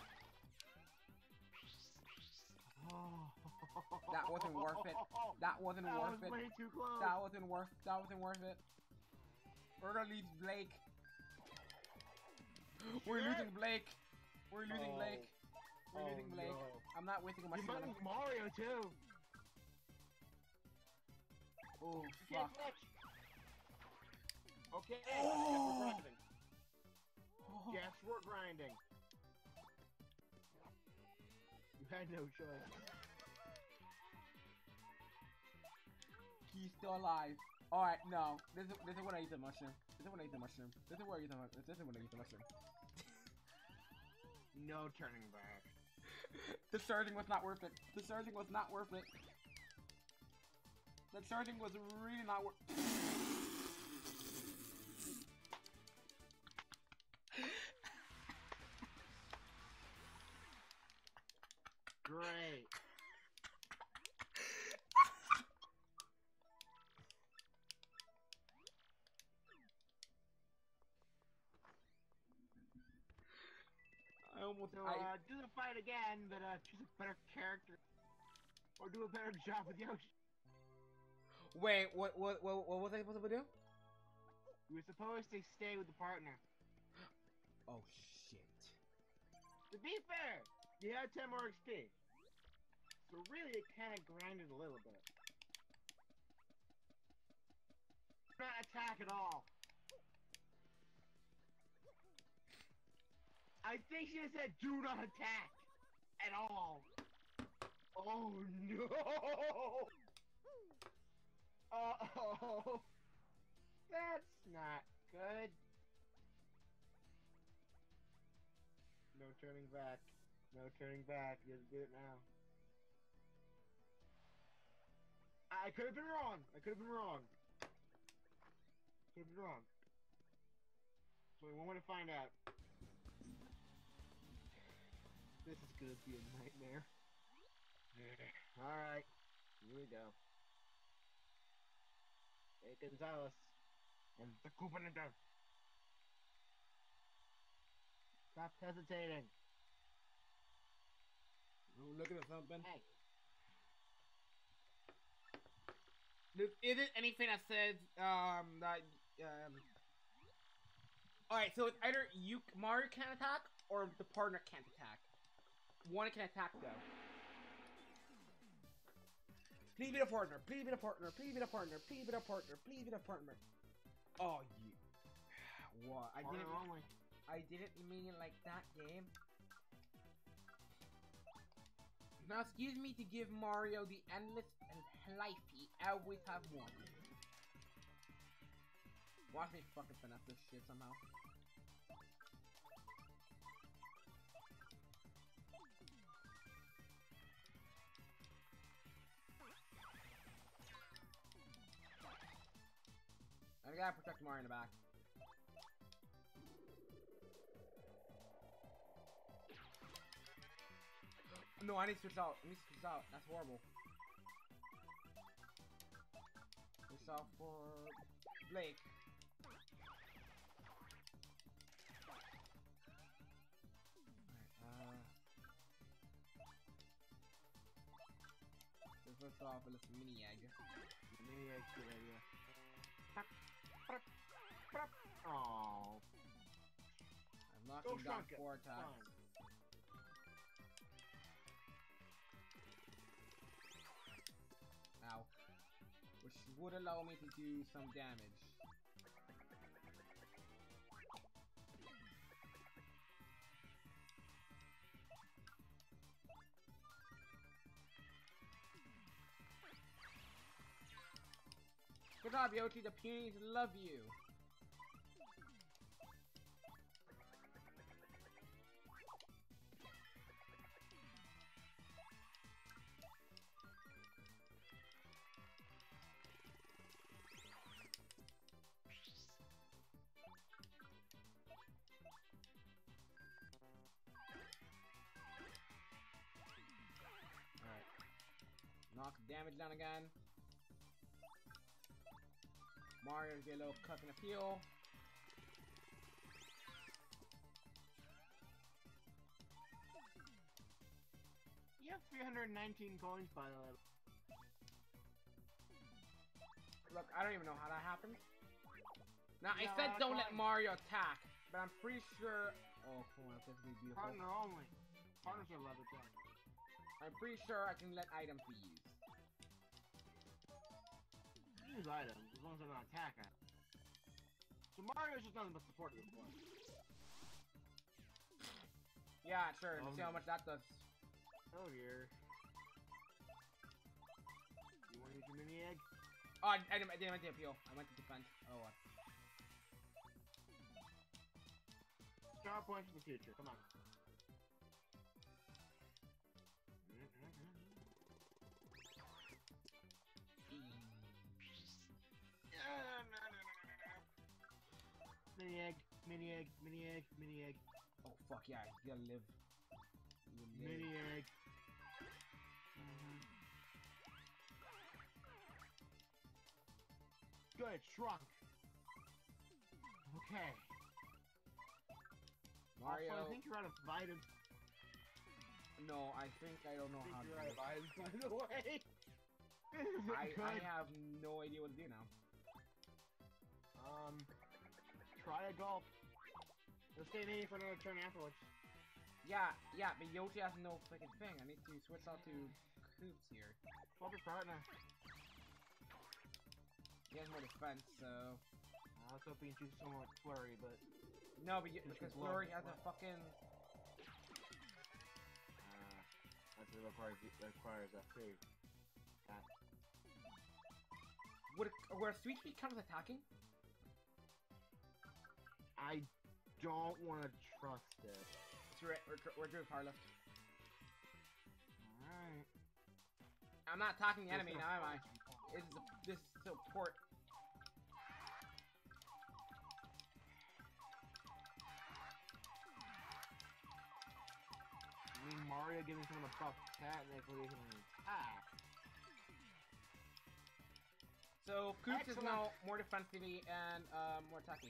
Oh. That wasn't worth it. That wasn't That worth was it. way too close. That wasn't worth. That wasn't worth it. We're gonna lose Blake. We're Sure. losing Blake. We're losing Oh. Blake. We're Oh, losing Blake. no. I'm not wasting much You might time. lose Mario too. Oh, Get fuck. Fletch. Okay. Oh. Guess we're grinding. Guess we're grinding. You had no choice. He's still alive. Alright, no. This is, this is when I eat the mushroom. This is when I eat the mushroom. This is where I eat the mushroom. This is when I eat the mushroom. No turning back. The surging was not worth it. The surging was not worth it. The surging was really not worth it. Great. I almost So, I, uh, do the fight again, but, uh, choose a better character. Or do a better job with Yoshi. Wait, what, what, what, what was I supposed to do? You were supposed to stay with the partner. Oh, shit. To be fair, you had ten more X P. So really, it kind of grinded a little bit. Not attack at all. I think she said do not attack at all. Oh no! Uh-oh. That's not good. No turning back. No turning back. You have to do it now. I could have been wrong. I could have been wrong. Could have been wrong. So we want to find out. This is gonna be a nightmare. Alright. Here we go. Hey, Gonzalez. And the Koopa Ninja. Stop hesitating. I'm looking at something. Hey. There isn't anything that says, um, that, um... Alright, so it's either you, Mario can attack, or the partner can't attack. One can attack, though. Please be the partner, please be the partner, please be the partner, please be the partner, please be the partner. Oh, you... What? I Partner didn't... only. I didn't mean it like that, game. Now, excuse me to give Mario the endless life he always have wanted. Watch me fucking finesse this shit somehow. I gotta protect Mario in the back. No, I need to switch out. I need to switch out. That's horrible. Switch out for Blake. Alright, uh... Let's switch off with this mini egg. Mini egg's a good idea. Aww. I've knocked Go him down Shunka. four attacks. Fine. Ow. Which would allow me to do some damage. Good job, Yoshi. The Peonies love you. Knock damage down again. Mario get a little cut and appeal. You have three hundred nineteen coins, by the way. Look, I don't even know how that happened. Now, I No, said I don't let can't. Mario attack, but I'm pretty sure Oh, come on, this is gonna be beautiful. Partner only. Partners are allowed to die. I'm pretty sure I can let items be used. Use items as long as they're not attacking. So Mario's just nothing but support at this point. Yeah, sure. Um, See how much that does. Oh dear. You want to use your mini egg? Oh, I, I, didn't, I didn't want to appeal. I went to defend. Oh, what? Star points for the future. Come on. Mini egg, mini egg, mini egg, mini egg. Oh, fuck yeah. You gotta live. You gotta live. Mini egg. Mm-hmm. Good, shrunk. Okay. Mario. Also, I think you're out of items. No, I think I don't know I think how to you're do out it. of items, by the way. I, Good. I have no idea what to do now. Um, try a gulp. Let's stay in for another turn afterwards. Yeah, yeah, but Yoshi has no freaking thing. I need to switch out to Koops here. Swap your partner. He has more defense, so... I was hoping you choose someone like Flurry, but... No, but you, because Low. Flurry has a fucking... Uh, that's what requires, requires a save. Ah. Would where Sweet Speed comes attacking? I don't want to trust it. We're, we're, we're doing power lift. Alright. I'm not attacking the Just enemy gonna now, am I? focus. This is a, this is support. I mean, Mario giving someone a buff technically can attack. So Koops is Excellent. now more defensively and um, more attacking.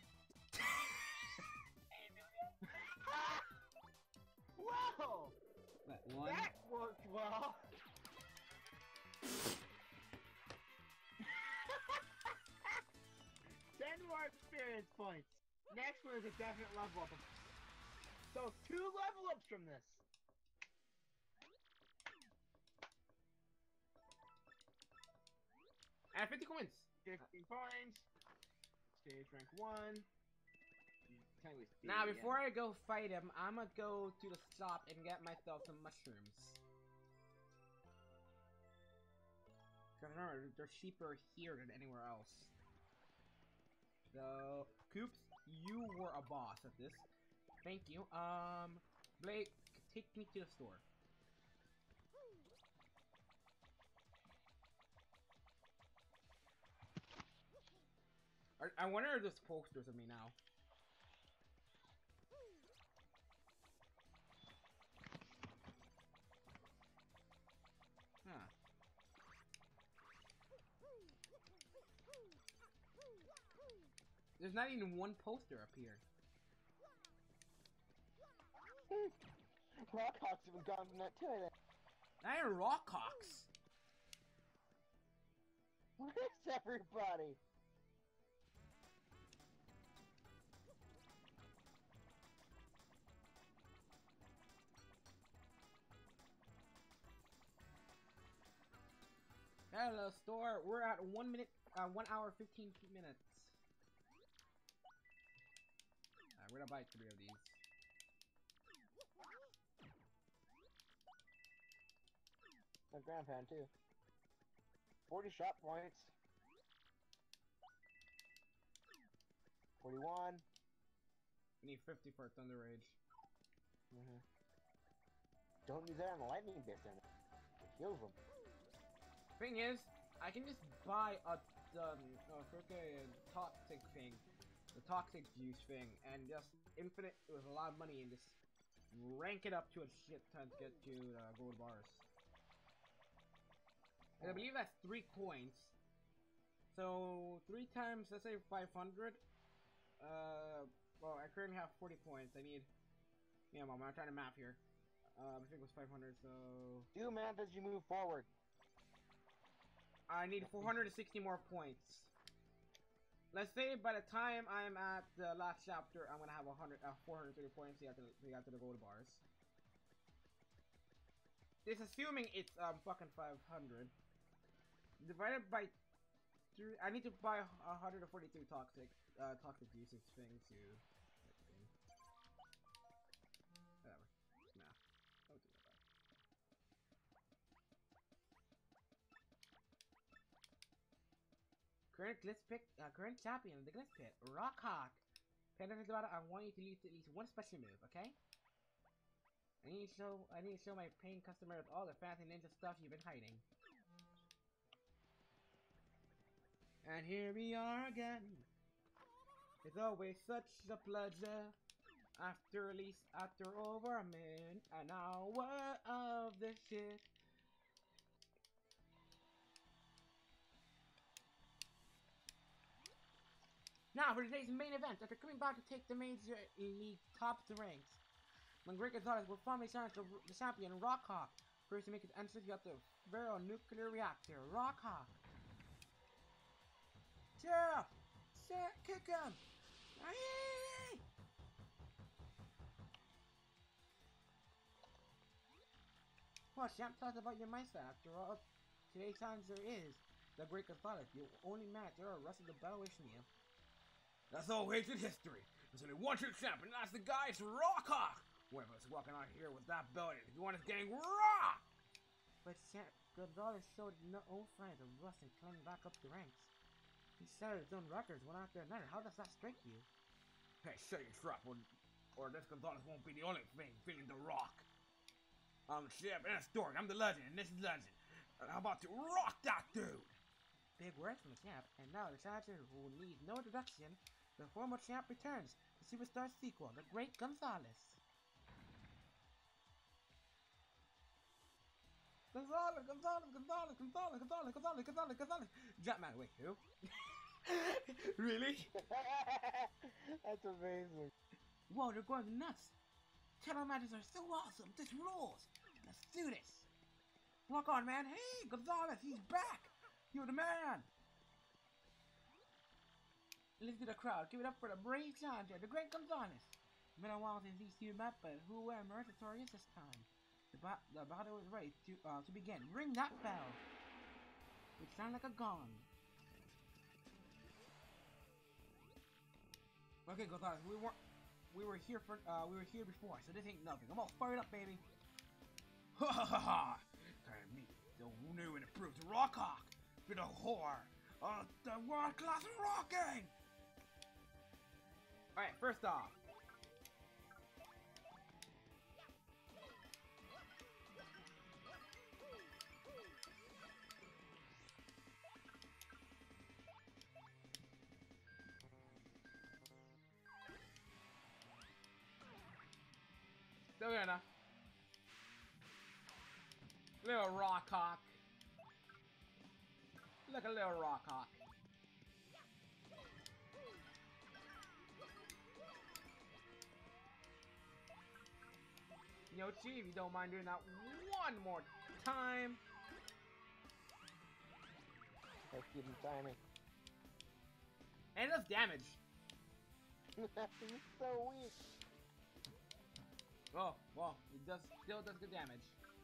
Whoa! That one. That worked well! Ten more experience points. Next one is a definite level up. So two level ups from this. And fifty coins. Fifteen points. Stage rank one. Technically speed, Now, yeah. before I go fight him, I'm gonna go to the shop and get myself some mushrooms. Cause remember, they're cheaper here than anywhere else. So, Koops, you were a boss at this. Thank you. Um, Blake, take me to the store. I, I wonder if there's posters of me now. Huh. There's not even one poster up here. Rockhawks have been gone from that too, I think. Not even Rockhawks. Where's everybody? Hello, store. We're at one minute, uh, one hour, fifteen minutes. Uh, we're gonna buy three of these. My grandpa too. Forty shot points. Forty-one. We need fifty for Thunder Rage. Mm-hmm. Don't use that on the lightning distance. It kills them. Thing is, I can just buy a um, a freaking toxic thing, the toxic juice thing, and just infinite with a lot of money and just rank it up to a shit ton to get to uh, gold bars. And I believe that's three coins. So three times, let's say five hundred. Uh, well, I currently have forty points. I need, yeah, mom, I'm trying to map here. Um, I think it was five hundred. So Do math as you move forward. I need four hundred sixty more points. Let's say by the time I'm at the last chapter, I'm gonna have one hundred, uh, four hundred thirty points to get to, to get to the gold bars. This assuming it's um fucking five hundred divided by three. I need to buy one hundred forty-two toxic, uh, toxic usage thing to. Let's see. Whatever. Nah. Don't do that. Current glitch pick, uh, current champion of the glitch pit, Rockhawk. Pendant about it, I want you to use at least one special move, okay? I need to show, I need to show my paying customers all the fancy ninja stuff you've been hiding. And here we are again. It's always such a pleasure. After at least after over a minute, an hour of this shit. Now for today's main event, after coming back to take the Major League top to ranks, when Great Gonzalez will formally challenge the, the champion Rockhawk. First to make his entrance, you got the Ferro-Nuclear Reactor, Rockhawk. Yeah! Shit, kick him! Aye! Well, champ, talks about your mindset. After all, today's challenger is the Great Gonzalez, your only match or rest of the battle wishing you. That's all ancient history. There's only one true champion, and that's the guy, it's Rockhawk! Whoever's walking out here with that belt, if you want his gang, raw! But Champ Gonzalez showed no signs of rust and climbing back up the ranks. He shattered his own records one after another. How does that strike you? Hey, shut your trap, or, or this Gonzalez won't be the only thing feeling the rock. I'm the champ, and that's Dork. I'm the legend, and this is legend. And I'm about to rock that dude! Big words from the champ, and now the challenger who needs no introduction, the former champ returns. The Superstar sequel, The Great Gonzalez. Gonzalez, Gonzalez, Gonzalez, Gonzalez, Gonzalez, Gonzalez, Gonzalez, Gonzalez. Jumpman, wait, who? Really? That's amazing. Whoa, they're going nuts. Title matches are so awesome. This rules. Let's do this. Walk on, man. Hey, Gonzalez, he's back. You're the man. Listen to the crowd. Give it up for the brave challenger, the Great Gonzalez. Been a while since these two met, but who will emerge victorious this time? The, ba the battle is ready to uh, to begin. Ring that bell, which sounds like a gong. Okay, Gonzalez, we were we were here for uh, we were here before, so this ain't nothing. I'm all fired up, baby. Ha ha ha ha! Time to meet the new and improved Rockhawk, for the whore of the world class rocking. All right, first off. Still good enough. Little Rockhawk. Look a little Rockhawk. Yoshi, if you don't mind doing that one more time. Let's give him timing. And it does damage. He's so weak. Oh, well, it does still does good damage.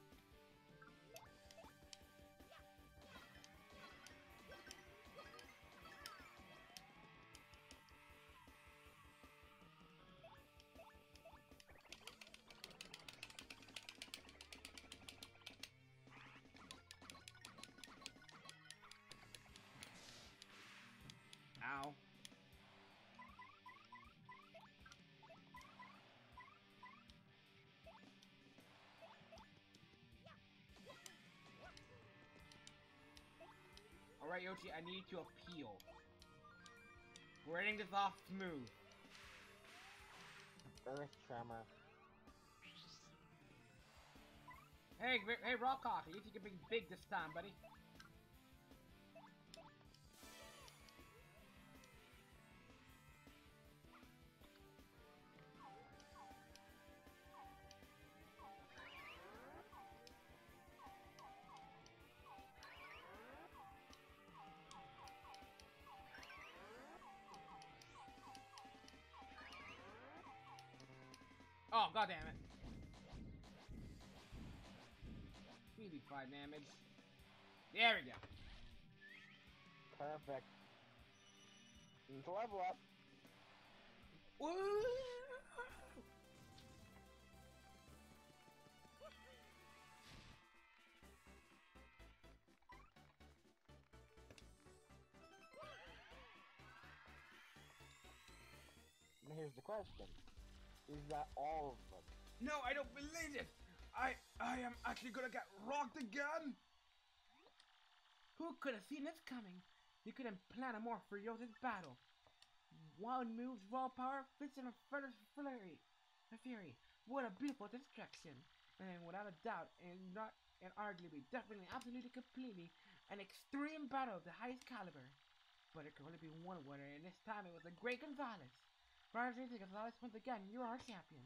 Ow. Alright, Yoshi, I need to appeal. We're ending this off smooth. Earth tremor. Hey, hey, Rockhawk, at least you can be big this time, buddy. Oh, god damn it. We do five damage. There we go. Perfect. Need to level up. Woo! And here's the question. Is that all of them? No, I don't believe it! I I am actually gonna get rocked again! Who could have seen this coming? You couldn't plan a more ferocious battle. One move's raw power fits in a further flurry. A fury. What a beautiful distraction. And without a doubt, and not and arguably, definitely, absolutely, completely, an extreme battle of the highest caliber. But it could only be one winner, and this time it was the Great Gonzalez. Roger Gonzalez, once again, you're our champion.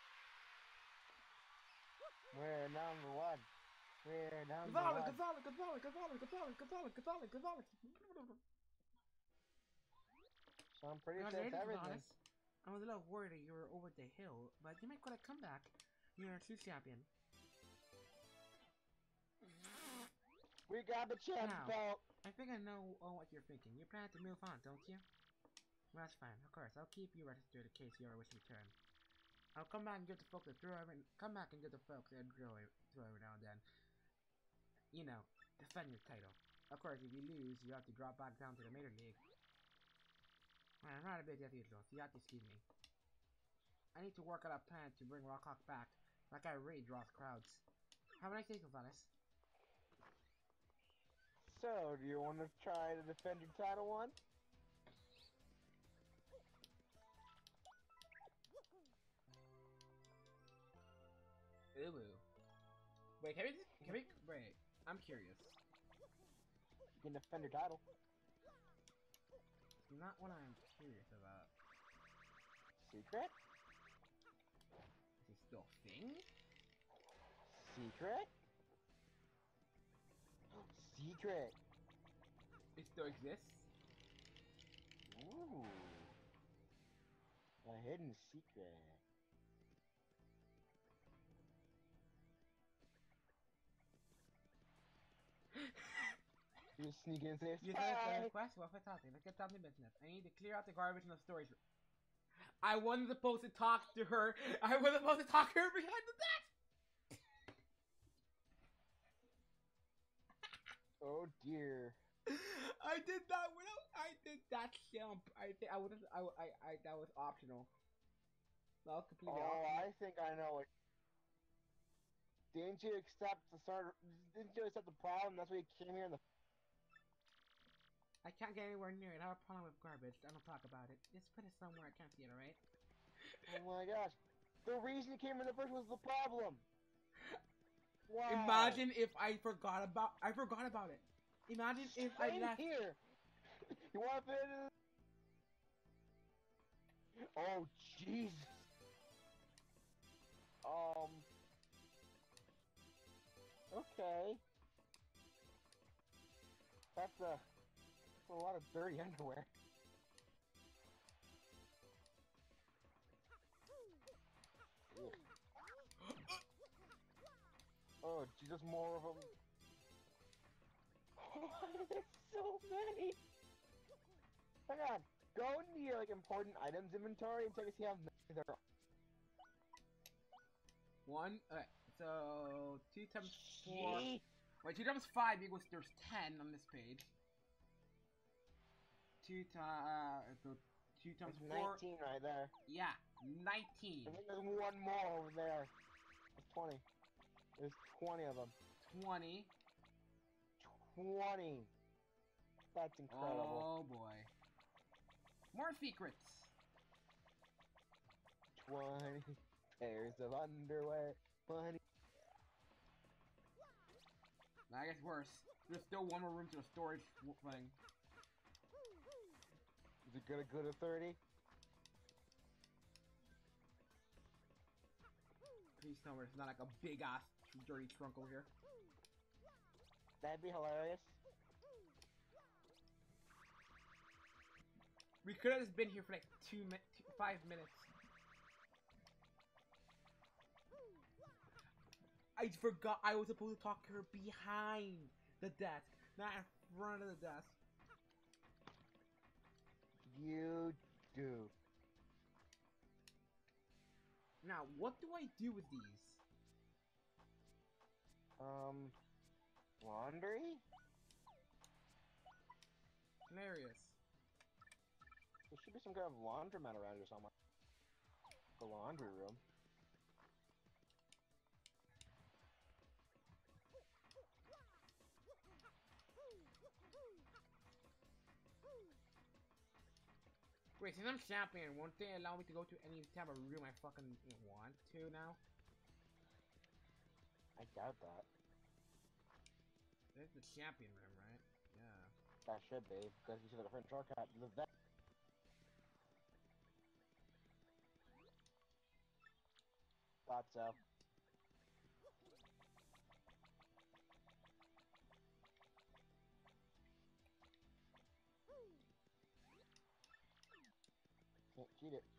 We're number one. We're number Gonzalez, one. Gonzalez, Gonzalez, Gonzalez, Gonzalez, Gonzalez, Gonzalez, Gonzalez. So I'm pretty sure it's everything. I was a little worried that you were over the hill, but you might gonna come back. You're our true champion. We got the champ Now, belt. I think I know uh, what you're thinking. You plan to move on, don't you? Well, that's fine. Of course, I'll keep you registered in case you ever wish to return. I'll come back and give the folks a throw every come back and give the folks a throw every, throw every now and then. You know, defend your title. Of course, if you lose, you have to drop back down to the Major League. Well, I'm not a busy as usual, so you have to excuse me. I need to work out a plan to bring Rockhawk back. That guy really draws crowds. Have a nice day, Gonzalez. So, do you want to try to defend your title one? Ooh. Wait, can we, can we, wait, I'm curious. You can defend your title. Not what I'm curious about. Secret? Is it still a thing? Secret? Secret! It still exists? Ooh. A hidden secret. You just sneak in and say, You "Hi." said the request? Well, for talking. Let's get down to business. I need to clear out the garbage in the storage room. I wasn't supposed to talk to her. I was supposed to talk to her behind the desk! Oh dear. I did that without. I did that jump. I think I would. I, I. I. That was optional. That was completely Oh, optional. I think I know it. Didn't you accept the start? Didn't you accept the problem? That's why you came here in the. I can't get anywhere near it. I have a problem with garbage. I don't talk about it. Just put it somewhere I can't see it. All right. Oh my gosh. The reason you came in the first was the problem. Wow. Imagine if I forgot about. I forgot about it. Imagine if I Same left. here. You want to fit in? Oh Jesus. Um. Okay. That's a, that's a lot of dirty underwear. Ugh. Oh, Jesus, more of them. Why are there so many? Hang on. Go into your like important items inventory and check to see how many there are. One. Okay. So two times four. Gee. Wait, two times five equals there's ten on this page. Two times. Uh, so two times There's four. nineteen right there. Yeah, nineteen. I think there's one more over there. There's twenty. There's twenty of them. Twenty. twenty. That's incredible. Oh boy. More secrets. twenty pairs of underwear. twenty. That gets worse. There's still one more room to the storage thing. Is it gonna go to thirty? Please tell me it's not like a big ass dirty trunk over here. That'd be hilarious. We could have just been here for like two, mi two five minutes. I forgot I was supposed to talk to her behind the desk, not in front of the desk. You do. Now, what do I do with these? Um, laundry? Hilarious. There should be some kind of laundromat around here somewhere. The laundry room. Wait, since I'm champion, won't they allow me to go to any type of room I fucking want to now? I doubt that. This is the champion room, right? Yeah. That should be, because you took a different shortcut. The vet. Thought so. Can't cheat it.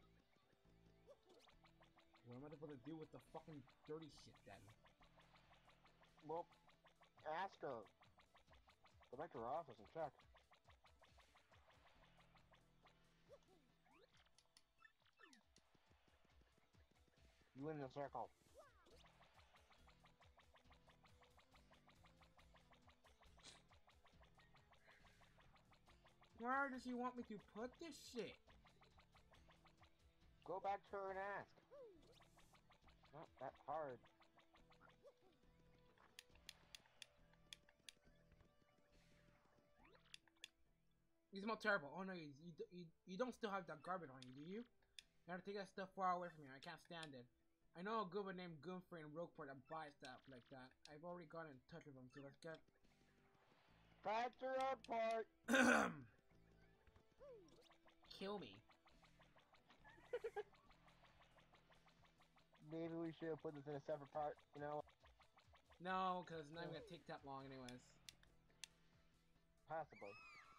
What am I supposed to do with the fucking dirty shit then? Well, ask her. Go back to her office and check. You in the circle. Where does she want me to put this shit? Go back to her and ask. Not that hard. You smell terrible. Oh no, you, you, you, you don't still have that garbage on you, do you? You have to take that stuff far away from here. I can't stand it. I know a good one named Goonfrey in Rogueport that buys stuff like that. I've already got in touch with him, so let's get... That's your own part. Kill me. Maybe we should put this in a separate part, you know? No, because it's not even gonna take that long anyways. Possibly.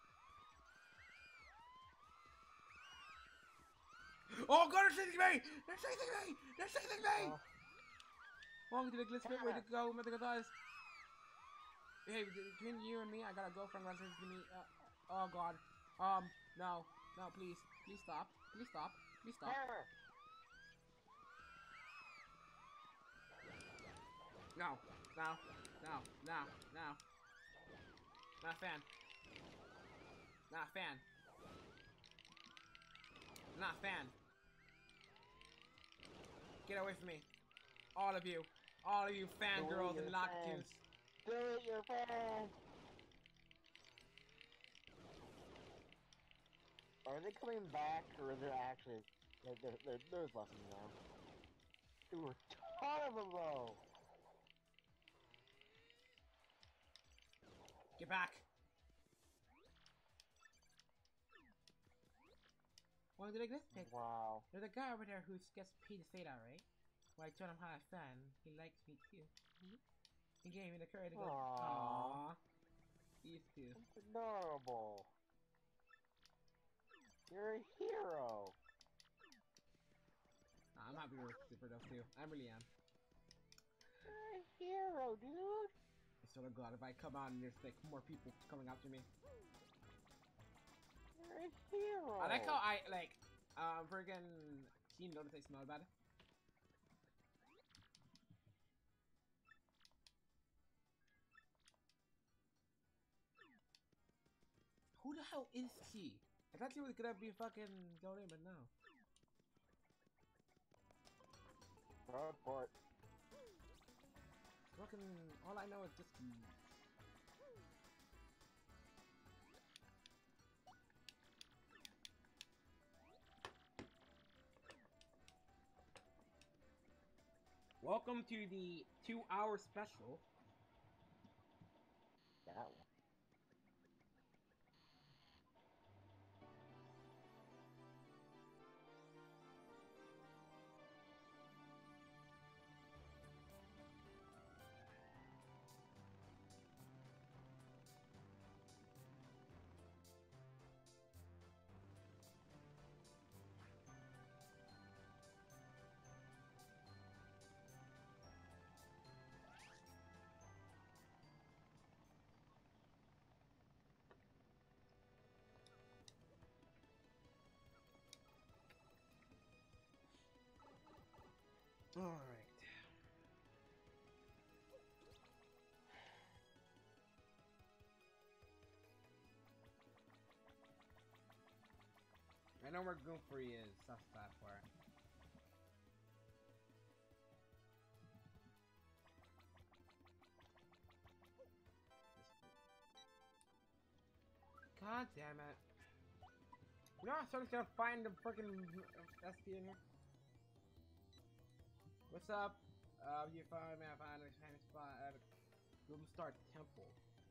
Oh god, they're chasing me! They're chasing me! They're chasing me! Oh. Welcome to the Glitchbit, way to go, mythical dice. Hey, between you and me, I got a girlfriend running to me. Uh, oh god. Um, no. No, please. Please stop. Please stop. Please stop. Hammer. No. No. No. No. No. Not a fan. Not a fan. Not a fan. Get away from me. All of you. All of you fangirls and locktunes. Do it, your fan. Are they coming back, or is there actually... There, there, there, there's less of them now. There were a ton of them, though. Get back. Well, did I get this? Wow. There's a guy over there who gets paid to say that, right? Well, I told him how I fan. He likes me too. He gave me the courage to go. Aww. Aww. These two. That's adorable. You're a hero. Nah, I'm happy with Super Dove too. I really am. You're a hero, dude. I swear to God, if I come out and there's like more people coming after me. You're a hero. I like how I like um friggin' she noticed I smell bad. Who the hell is she? I thought she was gonna be fucking Jolene, but no. Rogueport. Fucking all I know is just welcome to the two hour special. That one. Alright. I know where Goomfrey is. That's that part. God damn it. You know, I'm gonna find the freaking S P in here. What's up? Uh, you found me. I found a tiny spot at Gloomstar Temple.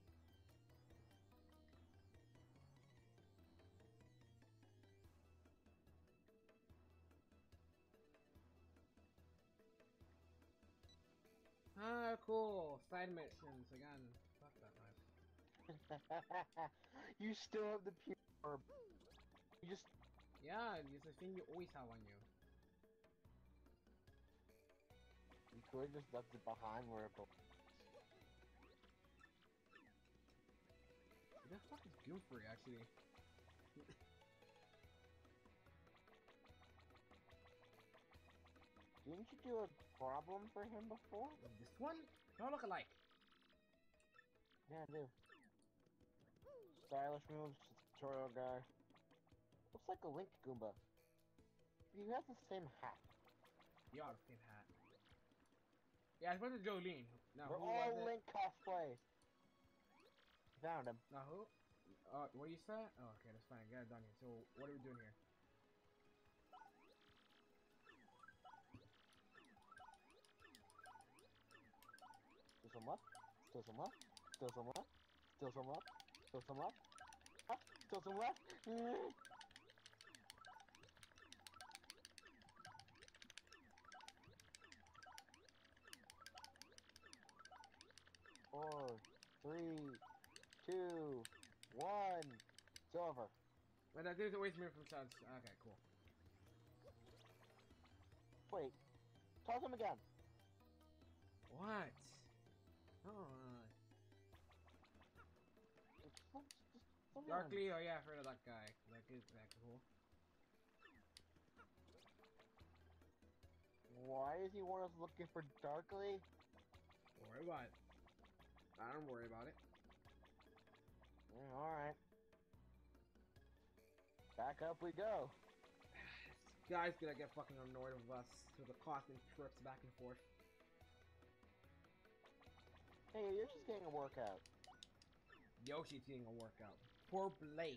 Ah, cool. Side missions again. Fuck that knife. You still have the pure orb. You just Yeah, it's a thing you always have on you. you could just left it behind where it belongs. Who the fuck is Goomfrey actually? Didn't you do a problem for him before? This one? They all look alike. Yeah, I do. Stylish moves, tutorial guy. Looks like a Link Goomba. He has the same hat. You all the same hat. Yeah, I supposed to Jolene. No, We're who all was it? Link cosplays. Found him. Now who? Uh, what you said? Oh, okay, that's fine. I got it done here. So, what are we doing here? Still some left. Still some left. Still some left. Still some left. Still some left. Up. Still some left. Mm. Four, three, two, one. It's over. Well, that dude's always moving from sides. Okay, cool. Wait. Toss him again. What? Oh, Just, just, just Dark Leo, yeah, I've heard of that guy. That is that cool. Why is he want us looking for Darkly? Don't worry about it. I don't worry about it. Yeah, alright. Back up we go. This guy's gonna get fucking annoyed with us with the constant trips back and forth. Hey, you're just getting a workout. Yoshi's getting a workout. Poor Blake.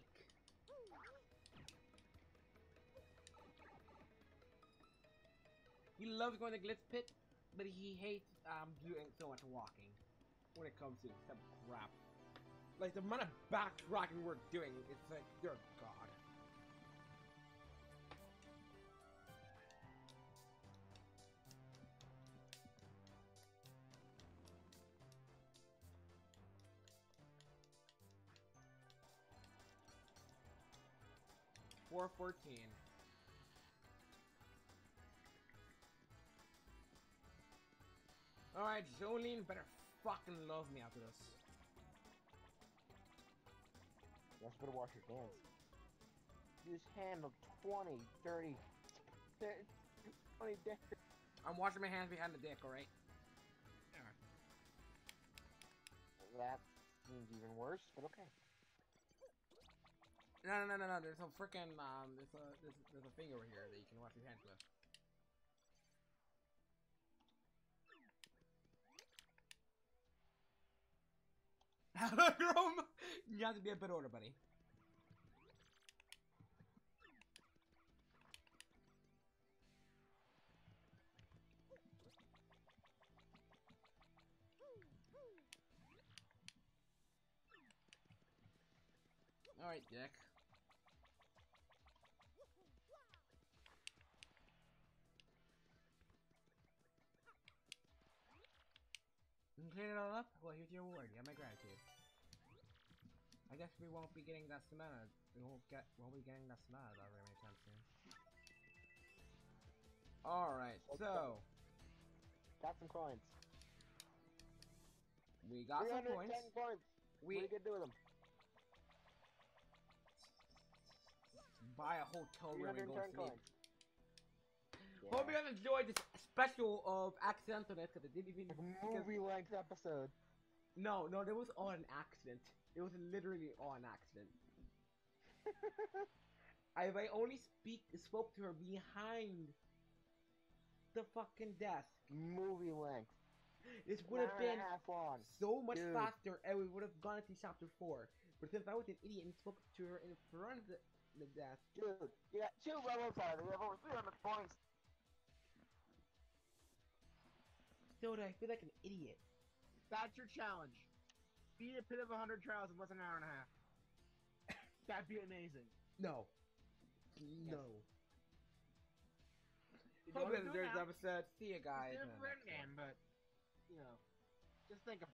He loves going to Glitz Pit, but he hates um doing so much walking when it comes to some crap. Like the amount of backtracking we're doing, it's like, dear God. four fourteen. Alright, Jolene better fucking love me after this. You also better wash your hands. You just handled twenty, thirty, twenty days. I'm washing my hands behind the dick, alright? That seems even worse, but okay. No, no, no, no, no. There's a freaking um. There's a there's, there's a thing over here that you can wash your hands with. Rome, you have to be a bit older, buddy. All right, Dick. You clean it all up? Well, here's your award. You have my gratitude. I guess we won't be getting that Samana. We won't get. Won't be getting that Samana that very many times soon. All right, so Got some coins. we got some coins. ten coins. We What are you gonna do with them? buy a hotel room and go three hundred ten sleep. coins. Hope you guys enjoyed this special of accidentalness because it didn't even. Like because- movie length episode. No, no, that was all an accident. It was literally all an accident. I, I only speak spoke to her behind the fucking desk. Movie length. This would have An hour been and a half long. so much Dude. faster, and we would have gone into chapter four. But since I was an idiot and spoke to her in front of the, the desk, Dude, you got two levels out of it. You have over three hundred points. still, I feel like an idiot. That's your challenge. Beat a pit of one hundred trials in less than an hour and a half. That'd be amazing. No. No. You Hope don't you do it enjoyed this now. episode. See you guys. It's a different game, but, you know, just think of